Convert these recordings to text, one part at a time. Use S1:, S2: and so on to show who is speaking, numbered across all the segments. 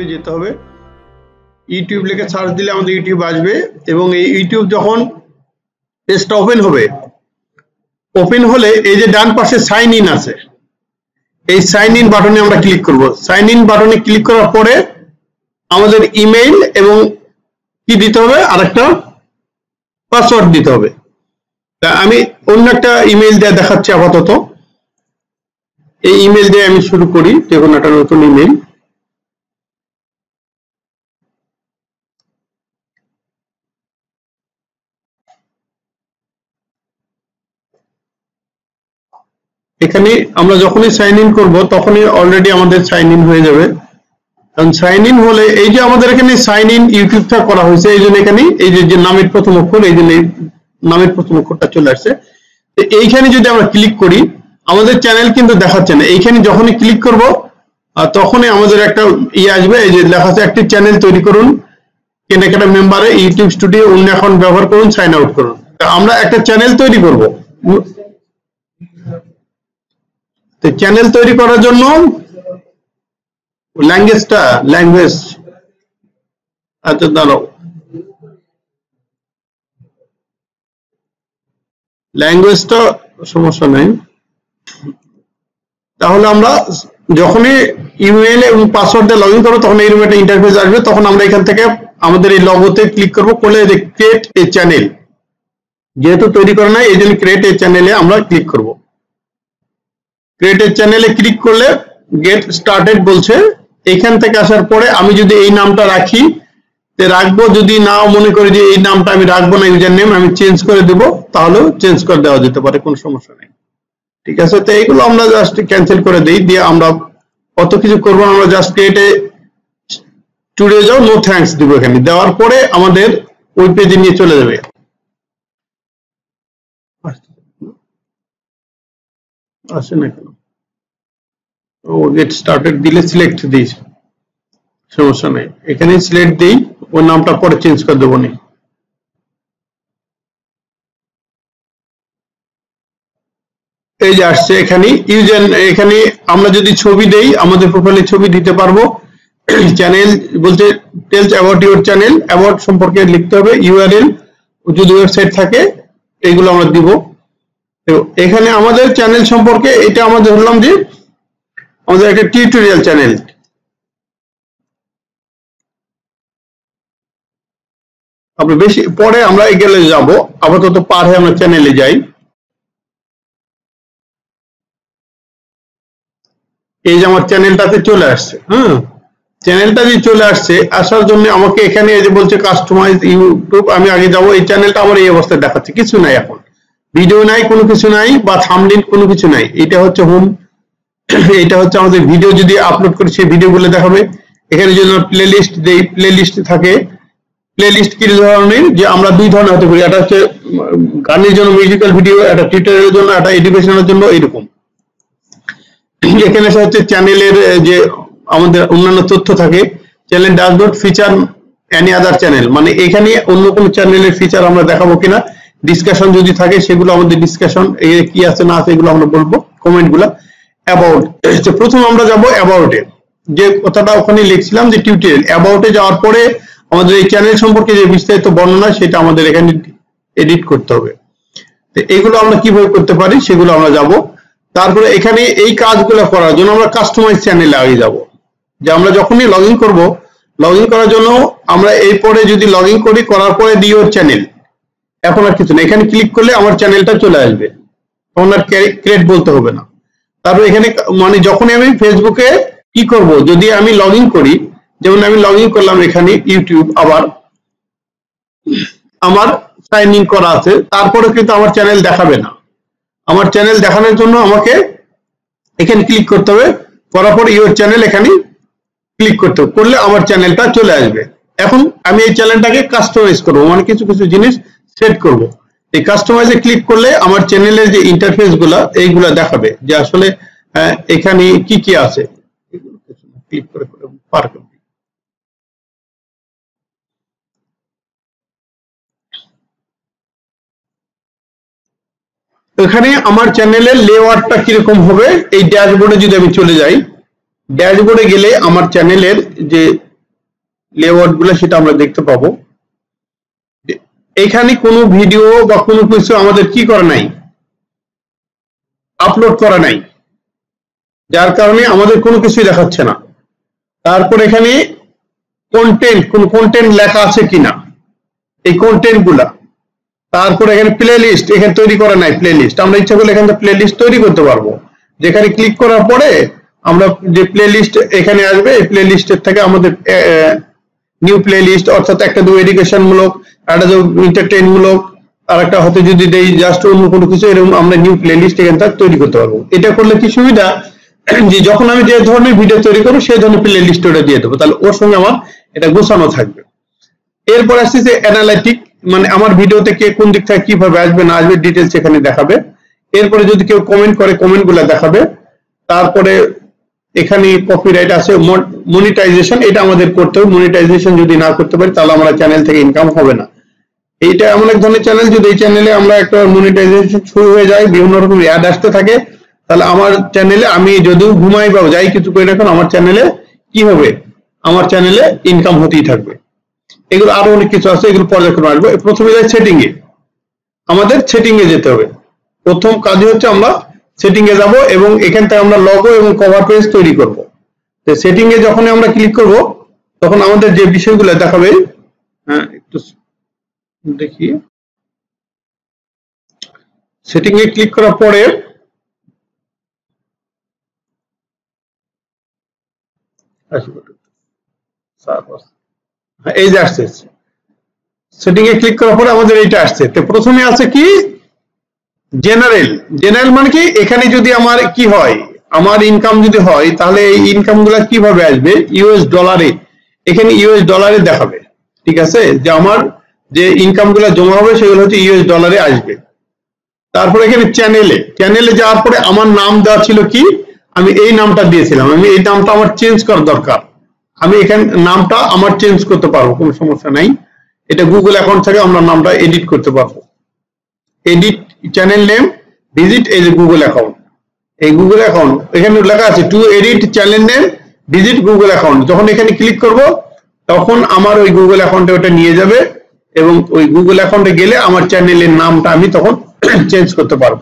S1: যেতে হবে। ইউটিউব লিখে সার্চ দিলে আমাদের ইউটিউব আসবে এবং এই ইউটিউব যখন পেজটা ওপেন হবে, ওপেন হলে এই যে ডান পাশে সাইন ইন আছে, এই সাইন ইন বাটনে আমরা ক্লিক করব। সাইন ইন বাটনে ক্লিক করার পরে আমাদের ইমেইল এবং কি দিতে হবে, আরেকটা পাসওয়ার্ড দিতে হবে। তা আমি অন্য একটা ইমেইল দিয়ে দেখাচ্ছি আপাতত। এই ইমেইল দিয়ে আমি শুরু করি, দেখুন একটা নতুন ইমেইল। এখানে আমরা যখনই সাইন ইন করব তখনই অলরেডি আমাদের সাইন ইন হয়ে যাবে। কারণ সাইন ইন হলে এই যে আমাদের এখানে সাইন ইন ইউটিউবটা করা হয়েছে, এই জন্য এখানে এই যে নামের প্রথম অক্ষর, এই জন্য নামের প্রথম অক্ষরটা চলে আসছে। তো এইখানে যদি আমরা ক্লিক করি আমাদের চ্যানেল কিন্তু দেখাচ্ছে না। এইখানে যখনই ক্লিক করব তখনই আমাদের একটা আসবে, এই যে লেখা আছে একটি চ্যানেল তৈরি করুন, কেনাকাটা মেম্বারে ইউটিউব স্টুডিও অন্য অ্যাকাউন্ট ব্যবহার করুন, সাইন আউট করুন। আমরা একটা চ্যানেল তৈরি করব। তো চ্যানেল তৈরি করার জন্য ল্যাঙ্গুয়েজ আচ্ছা দাঁড়াও, ল্যাঙ্গুয়েজটা সমস্যা নেই। তাহলে আমরা যখনই ইমেইল এবং পাসওয়ার্ড দিয়ে লগ ইন করবো তখন এইরকম একটা ইন্টারফেস আসবে। তখন আমরা এখান থেকে আমাদের এই লগোতে ক্লিক করবো, করলে ক্রিয়েট এ চ্যানেল, যেহেতু তৈরি করা নাই এই জন্য ক্রিয়েট এ চ্যানেলে আমরা ক্লিক করব। ক্রিয়েট এ চ্যানেলে ক্লিক করলে গেট স্টার্টেড বলছে। এখান থেকে আসার পরে আমি যদি এই নামটা রাখি রাখবো, যদি নাও মনে করি যে এই নামটা আমি রাখবো না, ইউজার নেম আমি চেঞ্জ করে দেবো, তাহলেও চেঞ্জ করে দেওয়া যেতে পারে, কোনো সমস্যা নেই। ঠিক আছে, তো এইগুলো আমরা জাস্ট ক্যান্সেল করে দিই, দিয়ে আমরা অত কিছু করবো না, আমরা জাস্ট ক্রিয়েটে স্টুডিও যাও, নো থ্যাঙ্কস দিব। এখানে দেওয়ার পরে আমাদের ওই পেজে নিয়ে চলে যাবে। আসে না কেন? ও গেট স্টার্টেড দিলে সিলেক্ট দিই, সমস্যা নেই, এখানে সিলেক্ট দিই, ওর নামটা পরে চেঞ্জ করে দেবো নি। এই যে আসছে এখানে ইউজার, এখানে আমরা যদি ছবি দেই আমাদের প্রোফাইলে ছবি দিতে পারবো। চ্যানেল বলতে tells about your channel, about সম্পর্কে লিখতে হবে, ইউআরএল যদি ওয়েবসাইট থাকে এইগুলো আমরা দিব। তো এখানে আমাদের চ্যানেল সম্পর্কে এটা আমাদের ধরলাম যে আমাদের একটা টিউটোরিয়াল চ্যানেল। আমরা বেশি পরে আমরা এগেলে যাব, আপাতত পার হয়ে আমরা চ্যানেলে যাই। এই যে আমার চ্যানেলটাতে চলে আসছে। হ্যাঁ, চ্যানেলটা যে চলে আসছে, আসার জন্য আমাকে এখানে এই যে বলছে কাস্টমাইজ ইউটিউব, আমি আগে যাব। এই চ্যানেলটা আমার এই অবস্থায় দেখাচ্ছে, কিছু নাই, এখন ভিডিও নাই, কোনো কিছু নাই, বা থাম্বনেইল কোনো কিছু নাই। এটা হচ্ছে হোম, এটা হচ্ছে আমাদের ভিডিও যদি আপলোড করি সেই ভিডিওগুলো দেখাবে। এখানে যদি প্লে লিস্ট দেই, প্লে লিস্ট থাকে। প্লে লিস্ট কি ধরনের, যে আমরা দুই ধরনের হতে পারি, একটা হচ্ছে গানের জন্য মিউজিক্যাল ভিডিও, একটা টিউটোরিয়ালের জন্য, একটা এডুকেশনের জন্য, এরকম। এখানে হচ্ছে চ্যানেলের যে আমাদের অন্যান্য তথ্য থাকে। Channel dashboard feature any other channel, মানে এখানে অন্য কোনো চ্যানেলের ফিচার আমরা দেখাবো কিনা। ডিসকাশন যদি থাকে সেগুলো আমাদের ডিসকাশন কি আছে না আছে এগুলো আমরা বলবো, কমেন্টগুলো। অ্যাবাউট, প্রথম আমরা যাব অ্যাবাউটে, যে কথাটা ওখানে লিখছিলাম যে টিউটোরিয়াল। অ্যাবাউটে যাওয়ার পরে আমাদের এই চ্যানেল সম্পর্কে যে বিস্তারিত বর্ণনা সেটা আমাদের এখানে এডিট করতে হবে। তো এইগুলো আমরা কিভাবে করতে পারি সেগুলো আমরা যাব। তারপরে এখানে এই কাজগুলো করার জন্য আমরা কাস্টমাইজ চ্যানেলে আগে যাব, যে আমরা যখনই লগ ইন করবো, লগ ইন করার জন্য আমরা এই পরে যদি লগ ইন করি, করার পরে দিই ওর চ্যানেল, এখন আর কিছু না, এখানে ক্লিক করলে আমার চ্যানেলটা চলে আসবে, তখন আর ক্রিয়েট বলতে হবে না। তারপর এখানে মানে যখনই আমি ফেসবুকে কি করব, যদি আমি লগ ইন করি, যেমন আমি লগ ইন করলাম এখানে ইউটিউব, আবার আমার সাইন ইন করা আছে, তারপরে কিন্তু আমার চ্যানেল দেখাবে না। আমার চ্যানেল দেখানোর জন্য আমাকে এখানে ক্লিক করতে হবে, করার পর ইউর চ্যানেল এখানে ক্লিক করতে হবে, করলে আমার চ্যানেলটা চলে আসবে। এখন আমি এই চ্যানেলটাকে কাস্টমাইজ করবো, মানে কিছু কিছু জিনিস সেট করব। এই কাস্টমাইজে ক্লিক করলে আমার চ্যানেলের যে ইন্টারফেস গুলা এইগুলা দেখাবে, যে আসলে এখানে কি কি আছে। ক্লিক করে পার করব। এখানে আমার চ্যানেলের লেআউটটা কিরকম হবে, এই ড্যাশবোর্ডে যদি আমি চলে যাই, ড্যাশবোর্ডে গেলে আমার চ্যানেলের যে লেআউট গুলো সেটা আমরা দেখতে পাবো। এখানে কোনো ভিডিও বা কোনো কিছু আমাদের কি করা নাই, আপলোড করা নাই, যার কারণে আমাদের কোনো কিছুই দেখাচ্ছে না। তারপর এখানে কন্টেন্ট, কোন কন্টেন্ট লেখা আছে কিনা, এই কন্টেন্ট গুলা। তারপর এখানে প্লে লিস্ট, এখানে তৈরি করা নাই প্লে লিস্ট, আমরা ইচ্ছা করলে এখানে প্লে লিস্ট তৈরি করতে পারবো। যেখানে ক্লিক করার পরে আমরা যে প্লে লিস্ট এখানে আসবে, এই প্লে লিস্টের থেকে আমাদের নিউ প্লে লিস্ট, অর্থাৎ একটা দু এডুকেশন মূলক, একটা দু এন্টারটেইন মূলক, আর একটা হতে যদি দেই জাস্ট অন্য কোনো কিছু, এরকম আমরা নিউ প্লে লিস্ট এখান থেকে তৈরি করতে পারবো। এটা করলে কি সুবিধা, যে যখন আমি যে ধরনের ভিডিও তৈরি করবো সেই ধরনের প্লে লিস্ট ওটা দিয়ে দেবো, তাহলে ওর সঙ্গে আমার এটা গোছানো থাকবে। এরপর আসছে যে অ্যানালাইটিক, মানে আমার ভিডিওতে কে কোন দিক থেকে কিভাবে আসবে না আসবে ডিটেলস এখানে দেখাবে। এরপরে যদি কেউ কমেন্ট করে কমেন্ট গুলা দেখাবে। তারপরে এখানে কপিরাইট আছে, মনিটাইজেশন, এটা আমাদের করতে হবে। মনিটাইজেশন যদি না করতে পারি তাহলে আমরা চ্যানেল থেকে ইনকাম হবে না। এইটা এমন এক ধরনের চ্যানেল, যদি এই চ্যানেলে আমরা একটা মনিটাইজেশন শুরু হয়ে যায়, বিভিন্ন রকম অ্যাড আসতে থাকে, তাহলে আমার চ্যানেলে আমি যদিও ঘুমাই বা যাই কিছু করি না কেন, আমার চ্যানেলে কি হবে, আমার চ্যানেলে ইনকাম হতেই থাকবে। এগুলো আরো অনেক কিছু আছে, এগুলো পর্যায়ক্রমে আসবে। প্রথমে যাই সেটিং এ, আমাদের সেটিং এ যেতে হবে। প্রথম কাজই হচ্ছে আমরা সেটিং এ যাব এবং এখান থেকে আমরা লগো এবং কভার পেজ তৈরি করব। তো সেটিং এ যখন আমরা ক্লিক করব তখন আমাদের যে বিষয়গুলো দেখাবে, হ্যাঁ একটু দেখি, সেটিং এ ক্লিক করার পরে এই যে আসছে, সেটিং এ ক্লিক করার পরে আমাদের এইটা আসছে। তো প্রথমে আছে কি জেনারেল। জেনারেল মানে কি, এখানে যদি আমার কি হয়, আমার ইনকাম যদি হয়, তাহলে এই ইনকাম গুলা কিভাবে আসবে, ইউএস ডলারে, এখানে ইউএস ডলারে দেখাবে। ঠিক আছে, যে আমার যে ইনকাম গুলা জমা হবে সেগুলো হচ্ছে ইউএস ডলারে আসবে। তারপরে এখানে চ্যানেলে, চ্যানেলে যাওয়ার পরে আমার নাম দেওয়া ছিল কি, আমি এই নামটা দিয়েছিলাম, আমি এই নামটা আমার চেঞ্জ করা দরকার, আমি এখানে নামটা আমার চেঞ্জ করতে পারবো, কোনো সমস্যা নাই। এটা গুগল অ্যাকাউন্ট থেকে আমরা নামটা এডিট করতে পারবো। এডিট চ্যানেল নেম, ভিজিট এই যে গুগল অ্যাকাউন্ট, এই গুগল অ্যাকাউন্ট এখানে লেখা আছে to edit channel name visit Google account. যখন এখানে ক্লিক করব তখন আমার ওই গুগল অ্যাকাউন্টে ওটা নিয়ে যাবে এবং ওই গুগল অ্যাকাউন্টে গেলে আমার চ্যানেলের নামটা আমি তখন চেঞ্জ করতে পারবো।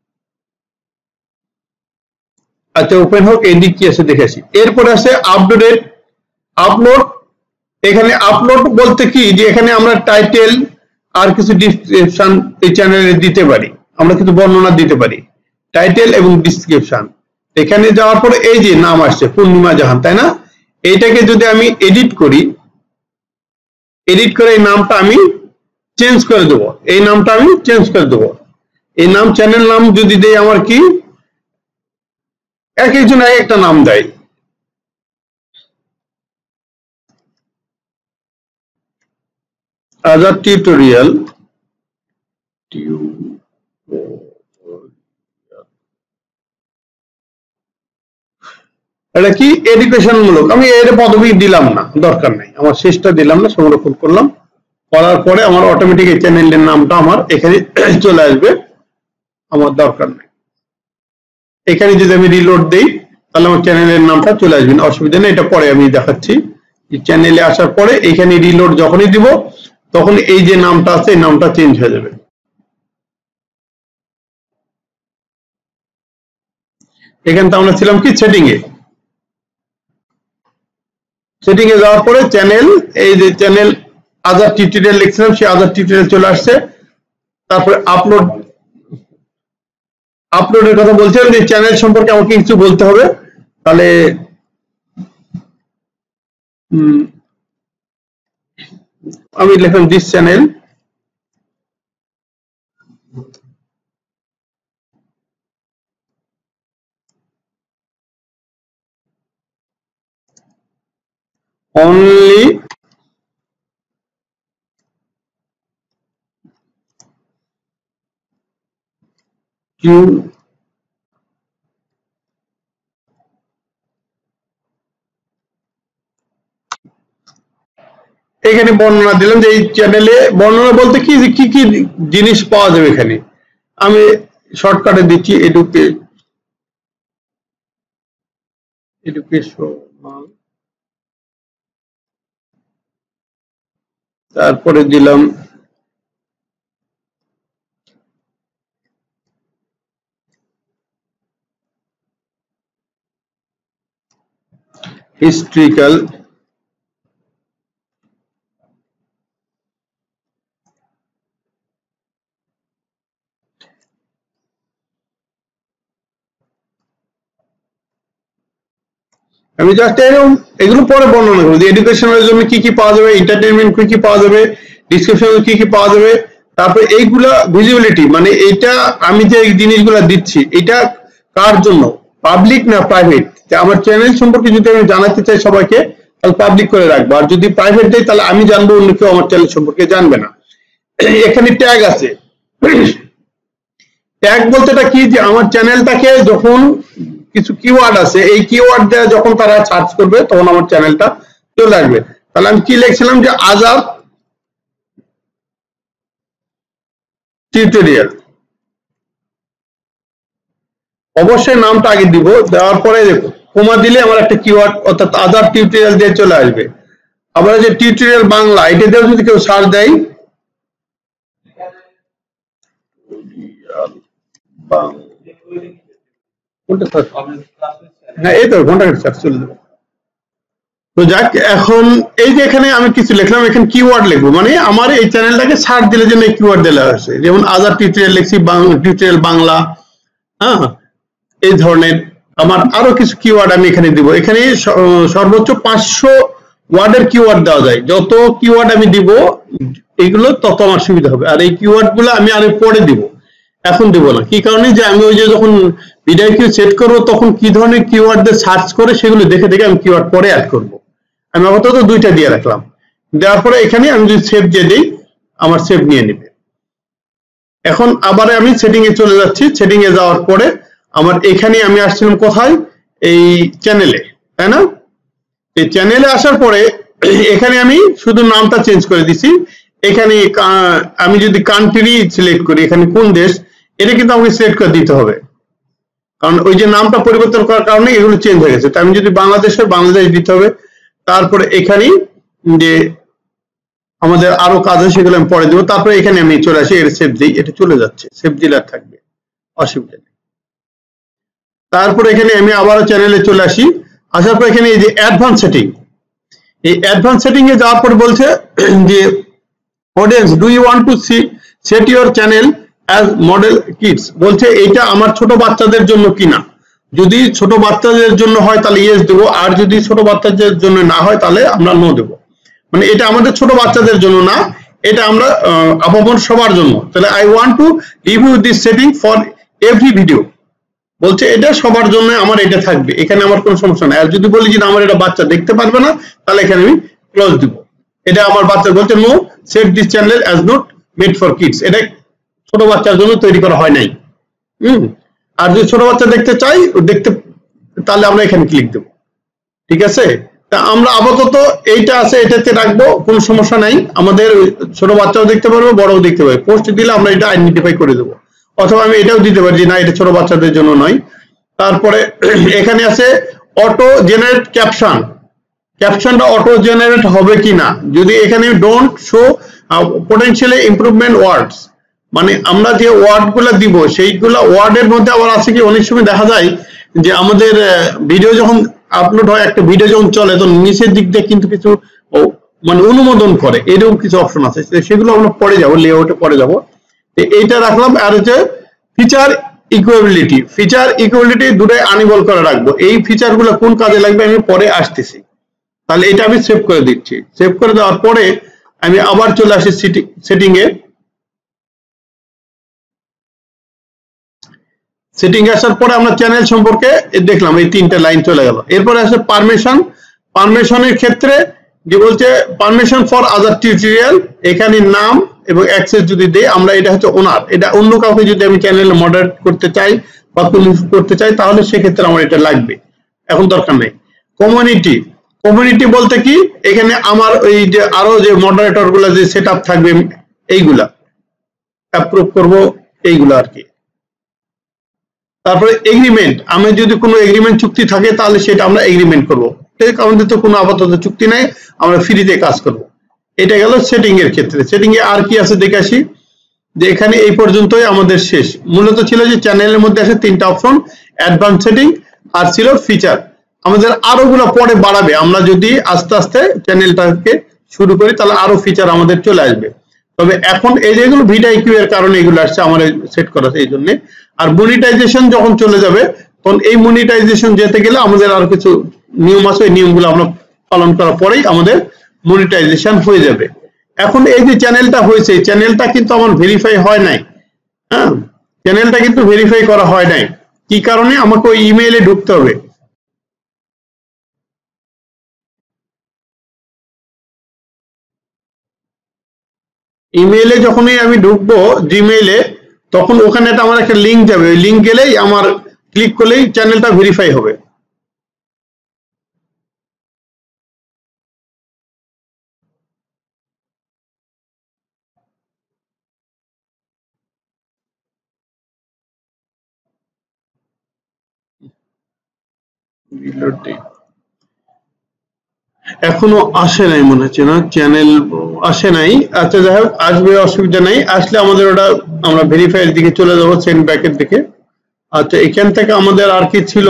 S1: আচ্ছা ওপেন হোক, এদিক কি আছে দেখেছি। এরপরে আছে আপডেট, আপলোড। এখানে আপলোড বলতে কি, যে এখানে আমরা টাইটেল আর কিছু ডিসক্রিপশন এই চ্যানেলে দিতে পারি, আমরা কিছু বর্ণনা দিতে পারি, টাইটেল এবং ডিসক্রিপশন। এখানে যাওয়ার পরে এই যে নাম আসছে পূর্ণিমা জাহান, তাই না, এইটাকে যদি আমি এডিট করি, এডিট করে এই নামটা আমি চেঞ্জ করে দেবো, এই নামটা আমি চেঞ্জ করে দেবো। এই নাম চ্যানেল নাম যদি দেই, আমার কি এক একজন এক একটা নাম দেয়। আজাদ টিউটোরিয়াল, এটা কি এডুকেশন মূলক, আমি এর পদবি দিলাম না, দরকার নাই, আমার শেষটা দিলাম না, সংরক্ষণ করলাম। করার পরে আমার অটোমেটিক এই চ্যানেলের নামটা আমার এখানে চলে আসবে, আমার দরকার নাই। এখানে যদি আমি রিলোড দেই তাহলে আমার চ্যানেলের নামটা চলে আসবে, অসুবিধা নেই, এটা পরে আমি দেখাচ্ছি। চ্যানেলে আসার পরে এখানে রিলোড যখনই দিব তখন এই যে নামটা আছে এই নামটা চেঞ্জ হয়ে যাবে। এখানে তো আমরা ছিলাম কি সেটিং এ, সেটিং এ যাওয়ার পরে চ্যানেল, এই যে চ্যানেল আজাদ টিউটোরিয়াল লিখছিলাম সেই আজাদ টিউটোরিয়াল চলে আসছে। তারপরে আপলোড, আপলোডের কথা বলছিলাম যে চ্যানেল সম্পর্কে আমাকে কিছু বলতে হবে, তাহলে আমি লিখলাম দিস চ্যানেল, only to এখানে বর্ণনা দিলাম যে এই চ্যানেলে, বর্ণনা বলতে কি যে কি কি জিনিস পাওয়া যাবে এখানে, আমি শর্টকাটে দিচ্ছি এডুকেশনাল তারপরে দিলাম হিস্ট্রিক্যাল আমি জাস্ট এরকম এগুলো পরে বর্ণনা করবো যে এডুকেশনের জন্য কি কি পাওয়া যাবে, এন্টারটেইনমেন্ট কি কি পাওয়া যাবে, ডিসক্রিপশনে কি কি পাওয়া যাবে, তারপরে এইগুলা ভিজিবিলিটি মানে এটা আমি যে জিনিসগুলো দিচ্ছি এটা কার জন্য, পাবলিক না প্রাইভেট। আমার চ্যানেল সম্পর্কে যদি আমি জানাতে চাই সবাইকে তাহলে পাবলিক করে রাখবো, আর যদি প্রাইভেট দেয় তাহলে আমি জানবো, অন্য কেউ আমার চ্যানেল সম্পর্কে জানবে না। এখানে ট্যাগ আছে, ট্যাগ বলতে কি যে আমার চ্যানেলটাকে যখন কিছু কিওয়ার্ড আছে এই কিওয়ার্ড দিয়ে যখন তারা সার্চ করবে তখন আমার চ্যানেলটা চলে আসবে। তাহলে আমি কি লিখছিলাম যে আজাদ টিউটোরিয়াল, অবশ্যই নামটা আগে দিব, দেওয়ার পরে দেখো কমা দিলে আমার একটা কিওয়ার্ড অর্থাৎ আজাদ টিউটোরিয়াল দিয়ে চলে আসবে। আবার যে টিউটোরিয়াল বাংলা এটা দিয়ে যদি কেউ সার্চ দেয় হ্যাঁ এই তো ঘন্টা সার্চ চলে যাবে। তো যাক এখন এই যে এখানে আমি কিছু লিখলাম, এখানে কিওয়ার্ড লিখবো মানে আমার এই চ্যানেলটাকে সার্চ দিলে যেন এই কিওয়ার্ড দেওয়া আছে, যেমন আজাদ টিউটোরিয়াল লিখছি, টিউটোরিয়াল বাংলা, হ্যাঁ এই ধরনের আমার আরো কিছু কিওয়ার্ড আমি এখানে দিব। এখানে সর্বোচ্চ 500 ওয়ার্ডের কিওয়ার্ড দেওয়া যায়, যত কিওয়ার্ড আমি দিব এগুলো তত আমার সুবিধা হবে। আর এই কিওয়ার্ড গুলো আমি আরো পরে দিব, এখন দিব না। কি কারণে যে আমি ওই যে যখন ভিডিও কিউ সেট করবো তখন কি ধরনের কিওয়ার্ড দিয়ে সার্চ করে সেগুলো দেখে দেখে আমি কিওয়ার্ড পরে অ্যাড করবো। আমি আপাতত দুইটা দিয়ে রাখলাম, দেওয়ার পরে এখানে আমি যদি সেভ দিয়ে দিই আমার সেভ নিয়ে নেবে। এখন আবার আমি সেটিং এ চলে যাচ্ছি, সেটিং এ যাওয়ার পরে আমার এখানে আমি আসছিলাম কোথায়, এই চ্যানেলে, তাই না? এই চ্যানেলে আসার পরে এখানে আমি শুধু নামটা চেঞ্জ করে দিছি। এখানে আমি যদি কান্ট্রি সিলেক্ট করি, এখানে কোন দেশ এটা কিন্তু আমাকে সিলেক্ট করে দিতে হবে, কারণ ওই যে নামটা পরিবর্তন করার কারণে এগুলো চেঞ্জ হয়ে গেছে। তাই আমি যদি বাংলাদেশের বাংলাদেশ দিতে হবে। তারপরে এখানে যে আমাদের আরো কাজ আছে সেগুলো আমি পরে দেবো। তারপরে এখানে আমি চলে আসি, এটা সেভ দিই, এটা চলে যাচ্ছে, সেভ দিলে আর থাকবে, অসুবিধা নেই। তারপরে এখানে আমি আবারও চ্যানেলে চলে আসি, আসার পর এখানে এই যে অ্যাডভান্স সেটিং, এই অ্যাডভান্স সেটিং এ যাওয়ার পর বলছে যে audience do you want to set your channel as model kids, বলছে এইটা আমার ছোট বাচ্চাদের জন্য কিনা। যদি ছোট বাচ্চাদের জন্য হয় তাহলে ইয়েস দেবো, আর যদি ছোট বাচ্চাদের জন্য না হয় তাহলে আমরা নো দেবো। মানে এটা আমাদের ছোট বাচ্চাদের জন্য না, এটা আমরা আপামর সবার জন্য। তাহলে I want to review this setting for every video, বলছে এটা সবার জন্য আমার এটা থাকবে, এখানে আমার কোনো সমস্যা নাই। আর যদি বলি যে আমার এটা বাচ্চা দেখতে পারবে না তাহলে এখানে আমি ক্লোজ দিব। এটা আমার বাচ্চা বলছে no set this channel as not made for kids, এটা ছোট বাচ্চার জন্য তৈরি করা হয় নাই। আর যদি ছোট বাচ্চা দেখতে চাই দেখতে, তাহলে আমরা এখানে ক্লিক দেব, ঠিক আছে? তা আমরা আপাতত এইটা আছে এটাতে রাখবো, কোনো সমস্যা নাই। আমাদের ছোট বাচ্চাও দেখতে পারবে, বড়ও দেখতে পারবে। পোস্ট দিলে আমরা এটা আইডেন্টিফাই করে দেবো, অথবা আমি এটাও দিতে পারি যে না এটা ছোট বাচ্চাদের জন্য নয়। তারপরে এখানে আছে অটো জেনারেট ক্যাপশন, ক্যাপশনটা অটো জেনারেট হবে কিনা। যদি এখানে don't show potentially improvement words, মানে আমরা যে ওয়ার্ড গুলা দিব সেইগুলা ওয়ার্ডের মধ্যে আবার আছে কি, অনেক সময় দেখা যায় যে আমাদের ভিডিও যখন আপলোড হয়, একটা ভিডিও যখন চলে তখন নিচের দিক দিয়ে কিন্তু কিছু মানে অনুমোদন করে, এরকম কিছু অপশন আছে, সেগুলো আমরা পরে যাবো, লেআউটে পরে যাবো। এইটা রাখলাম। আর হচ্ছে ফিচার ইকুয়াবিলিটি, ফিচার ইকুয়াবিলিটি দুটোই আনএবল করে রাখবো। এই ফিচার গুলো কোন কাজে লাগবে আমি পরে আসতেছি। তাহলে এটা আমি সেভ করে দিচ্ছি। সেভ করে দেওয়ার পরে আমি আবার চলে আসি সেটিং এ। সেটিং আসার পরে আমরা চ্যানেল সম্পর্কে দেখলাম, এই তিনটা লাইন চলে গেল। এরপরে আসে পারমিশন, পারমিশনের ক্ষেত্রে যে বলছে পারমিশন ফর আদার টিউটোরিয়াল, এখানে নাম এবং অ্যাক্সেস যদি দেই আমরা, এটা হচ্ছে ওনার, এটা অন্য কাউকে যদি আমি চ্যানেলে মডারেট করতে চাই বা করতে চাই তাহলে সেক্ষেত্রে আমার এটা লাগবে, এখন দরকার নেই। কমিউনিটি, কমিউনিটি বলতে কি, এখানে আমার ওই যে আরো যে মডারেটর গুলা যে সেট আপ থাকবে এইগুলা অ্যাপ্রুভ করবো, এইগুলা আর কি। তারপরে এগ্রিমেন্ট, আমি যদি কোনো এগ্রিমেন্ট চুক্তি থাকে তাহলে সেটা আমরা এগ্রিমেন্ট করবো। আমাদের তো কোনো আপাতত চুক্তি নাই, আমরা ফ্রিতে কাজ করব। এটা গেল সেটিং এর ক্ষেত্রে। সেটিং এ আর কি আছে দেখে আসি, যে এখানে এই পর্যন্তই আমাদের শেষ। মূলত ছিল যে চ্যানেলের মধ্যে আছে 3টা অপশন, অ্যাডভান্স সেটিং আর ছিল ফিচার। আমাদের আরো গুলো পরে বাড়াবে, আমরা যদি আস্তে আস্তে চ্যানেলটাকে শুরু করি তাহলে আরো ফিচার আমাদের চলে আসবে। তবে এখন এই যেগুলো ভিডিআইকিউ এর কারণে এগুলো আসছে, আমার সেট করা এই জন্য। আর মনিটাইজেশন যখন চলে যাবে তখন এই মনিটাইজেশন যেতে গেলে আমাদের আর কিছু নিয়ম আছে, এই নিয়মগুলো আমরা পালন করার পরেই আমাদের মনিটাইজেশন হয়ে যাবে। এখন এই যে চ্যানেলটা হয়েছে, এই চ্যানেলটা কিন্তু আমার ভেরিফাই হয় নাই। হ্যাঁ, চ্যানেলটা কিন্তু ভেরিফাই করা হয় নাই। কি কারণে? আমাকে ওই ইমেইলে ঢুকতে হবে। ইমেইলে যখনই আমি ঢুকবো জিমেইলে, তখন ওখানে আমার একটা লিঙ্ক যাবে, ওই লিঙ্ক গেলেই আমার ক্লিক করলেই চ্যানেলটা ভেরিফাই হবে। এখনো আসে নাই মনে হচ্ছে, না চ্যানেল আসে নাই। আচ্ছা যাই হোক, আসবে, অসুবিধা নাই। আসলে আমাদের ওটা আমরা ভেরিফাই এর দিকে চলে যাবো, সেন্ড ব্যাকের দিকে। আচ্ছা, এখান থেকে আমাদের আর কি ছিল,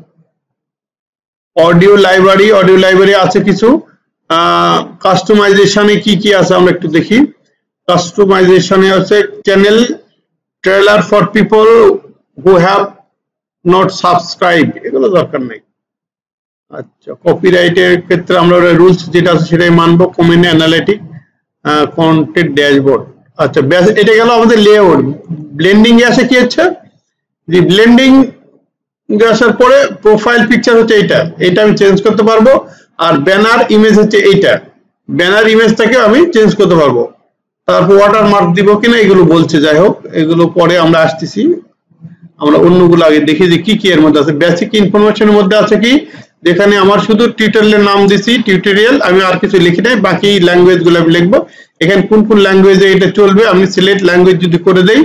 S1: অডিও লাইব্রেরি আছে কিছু। কাস্টমাইজেশনে কি কি আছে আমরা একটু দেখি। কাস্টমাইজেশনে আছে channel trailer for people who have not subscribe, এগুলো দরকার নেই। আচ্ছা, কপিরাইটের ক্ষেত্রে আমরা রুলস যেটা আছে সেটাই মানবো। Comment analytic, content dashboard. আচ্ছা ব্যাস, এটা গেল আমাদের লেআউট। ব্লেন্ডিং এ আসে কি হচ্ছে, যে ব্লেন্ডিং আসার পরে প্রোফাইল পিকচার হচ্ছে এইটা, এটা আমি চেঞ্জ করতে পারবো। আর ব্যানার ইমেজ হচ্ছে এইটা, ব্যানার ইমেজটাকে আমি চেঞ্জ করতে পারবো। তারপর ওয়াটারমার্ক দিব কিনা এগুলো বলছে, যাই হোক এগুলো পরে আমরা আসতেছি। আমরা অন্যগুলো আগে দেখি যে কি কি এর মধ্যে আছে। বেসিক ইনফরমেশনের মধ্যে আছে কি, যেখানে আমার শুধু টিউটোরিয়ালের নাম দিছি টিউটোরিয়াল, আমি আর কিছু লিখি নাই, বাকি ল্যাঙ্গুয়েজ গুলো আমি লিখবো। এখানে কোন কোন ল্যাঙ্গুয়েজে এটা চলবে আমি সিলেক্ট ল্যাঙ্গুয়েজ যদি করে দেই,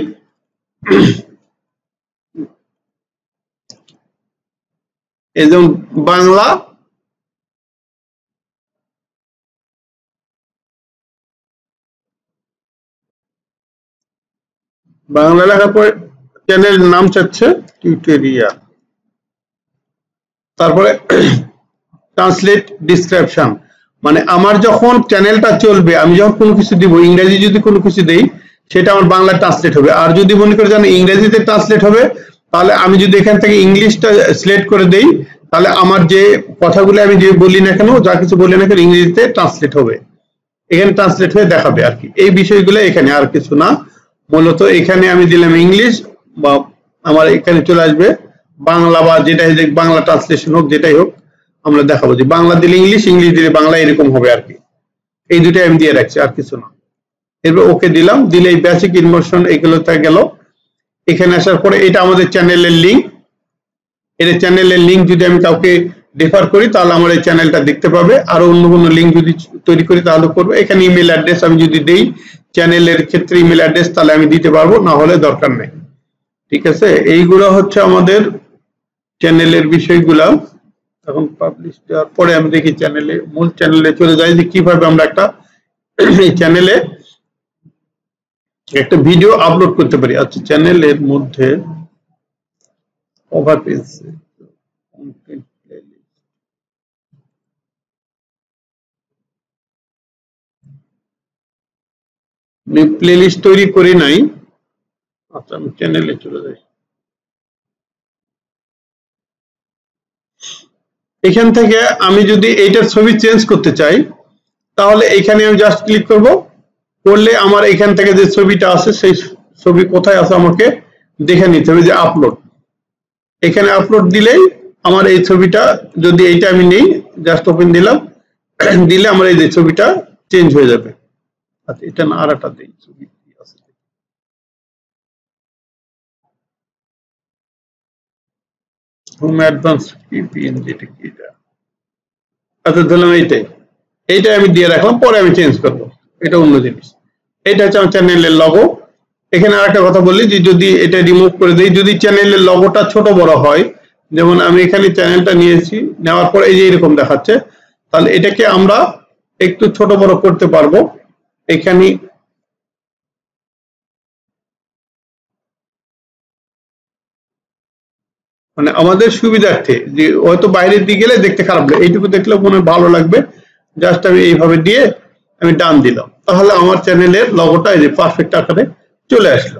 S1: এই যেমন বাংলা, বাংলা লেখার পরে চ্যানেল নাম চাচ্ছে টিউটোরিয়াল, তারপরে ট্রান্সলেট ডেসক্রিপশন। মানে আমার যখন চ্যানেলটা চলবে, আমি যখন কোনো কিছু দিব, ইংরেজি যদি কোনো কিছু দেই সেটা আমার বাংলা ট্রান্সলেট হবে। আর যদি মনে করে জানো ইংরেজিতে ট্রান্সলেট হবে, তাহলে আমি যদি এখান থেকে ইংলিশটা সিলেক্ট করে দেই, তাহলে আমার যে কথাগুলো আমি যে বলি না কেন, যা কিছু বলি না কেন, ইংরেজিতে ট্রান্সলেট হবে, এখানে ট্রান্সলেট হয়ে দেখাবে আর কি। এই বিষয়গুলো এখানে, আর কিছু না। মূলত এখানে আমি দিলাম ইংলিশ, বা আমার এখানে চলে আসবে বাংলা, বা যেটাই বাংলা ট্রান্সলেশন হোক, যেটাই হোক আমরা দেখাবো। যে বাংলা দিলে ইংলিশ, ইংলিশ দিলে বাংলা, এরকম হবে আর কি। এই দুটাই আমি দিয়ে রাখছি, আর কিছু না। এরপর ওকে দিলাম, দিলে এই বেসিক ইনফরমেশন এগুলোতে গেল। এখানে আসার পরে এটা আমাদের চ্যানেলের লিঙ্ক। এটা চ্যানেলের লিঙ্ক যদি আমি কাউকে রেফার করি তাহলে আমার এই চ্যানেলটা দেখতে পাবে। আরো অন্য কোনো লিঙ্ক যদি তৈরি করি তাহলে করবো। এখানে ইমেল অ্যাড্রেস আমি যদি দেই চ্যানেলের ক্ষেত্রে ইমেল অ্যাড্রেস, তাহলে আমি দিতে পারবো, না হলে দরকার নেই। ঠিক আছে, এইগুলো হচ্ছে আমাদের চ্যানেলের বিষয়গুলা। এখন পাবলিশ দেওয়ার পরে আমি দেখি চ্যানেলে, মূল চ্যানেলে চলে যাই, যে কিভাবে আমরা একটা এই চ্যানেলে একটা ভিডিও আপলোড করতে পারি। আচ্ছা, চ্যানেলের মধ্যে ওভার পেজ, প্লেলিস্ট তৈরি করি নাই। আচ্ছা, আমি চ্যানেলে চলে যাই। এখান থেকে আমি যদি এইটার ছবি চেঞ্জ করতে চাই, তাহলে এখানে আমি জাস্ট ক্লিক করব, করলে আমার এখান থেকে যে ছবিটা আছে সেই ছবি কোথায় আছে আমাকে দেখে নিতে হবে, যে আপলোড। এখানে আপলোড দিলেই আমার এই ছবিটা, যদি এইটা আমি নেই, জাস্ট ওপেন দিলাম, দিলে আমার এই যে ছবিটা চেঞ্জ হয়ে যাবে। আচ্ছা, এটা না, আর একটা দিই ছবি আছে, হোম অ্যাডভান্স পিএনজি, এটা কি এটা? আচ্ছা, ধরলাম এইটাই আমি দিয়ে রাখলাম, পরে আমি চেঞ্জ করবো, এটা অন্য জিনিস। এটা হচ্ছে আমার চ্যানেলের লগো। এখানে আর একটা কথা বলি, যে যদি এটা রিমুভ করে দিই, যদি চ্যানেলের লগোটা ছোট বড় হয়, যেমন আমি এখানে চ্যানেলটা নিয়েছি, নেওয়ার পর এই যে এরকম দেখাচ্ছে, তাহলে এটাকে আমরা একটু ছোট বড় করতে পারবো এখানে মানে আমাদের সুবিধার্থে যে হয়তো বাইরের দিকে গেলে দেখতে খারাপ লাগে এইটুকু দেখলে মনে ভালো লাগবে জাস্ট আমি এইভাবে দিয়ে আমি ডান দিলাম তাহলে আমার চ্যানেলের লোগোটা এই যে পারফেক্ট আকারে চলে আসলো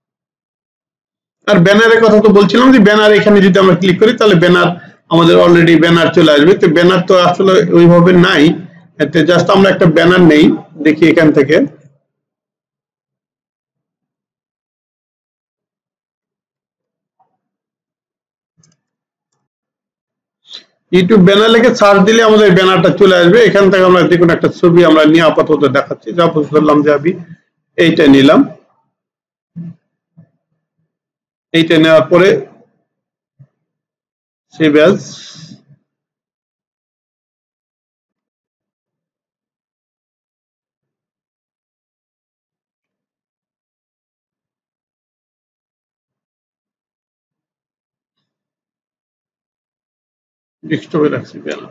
S1: আর ব্যানারের কথা তো বলছিলাম যে ব্যানার এখানে যদি আমরা ক্লিক করি তাহলে ব্যানার আমাদের অলরেডি ব্যানার চলে আসবে তো ব্যানার তো আসলে ওইভাবে নাই এতে জাস্ট আমরা একটা ব্যানার নেই দেখি এখান থেকে ইউটিউব ব্যানার লিখে সার্চ দিলে আমাদের ব্যানারটা চলে আসবে এখান থেকে আমরা যে কোনো একটা ছবি আমরা নিয়ে আপাতত দেখাচ্ছি যা বললাম যে আমি এইটা নিলাম এইটা নেওয়ার পরে সেভ অ্যাজ ডেস্কটপে রাখছি ব্যানার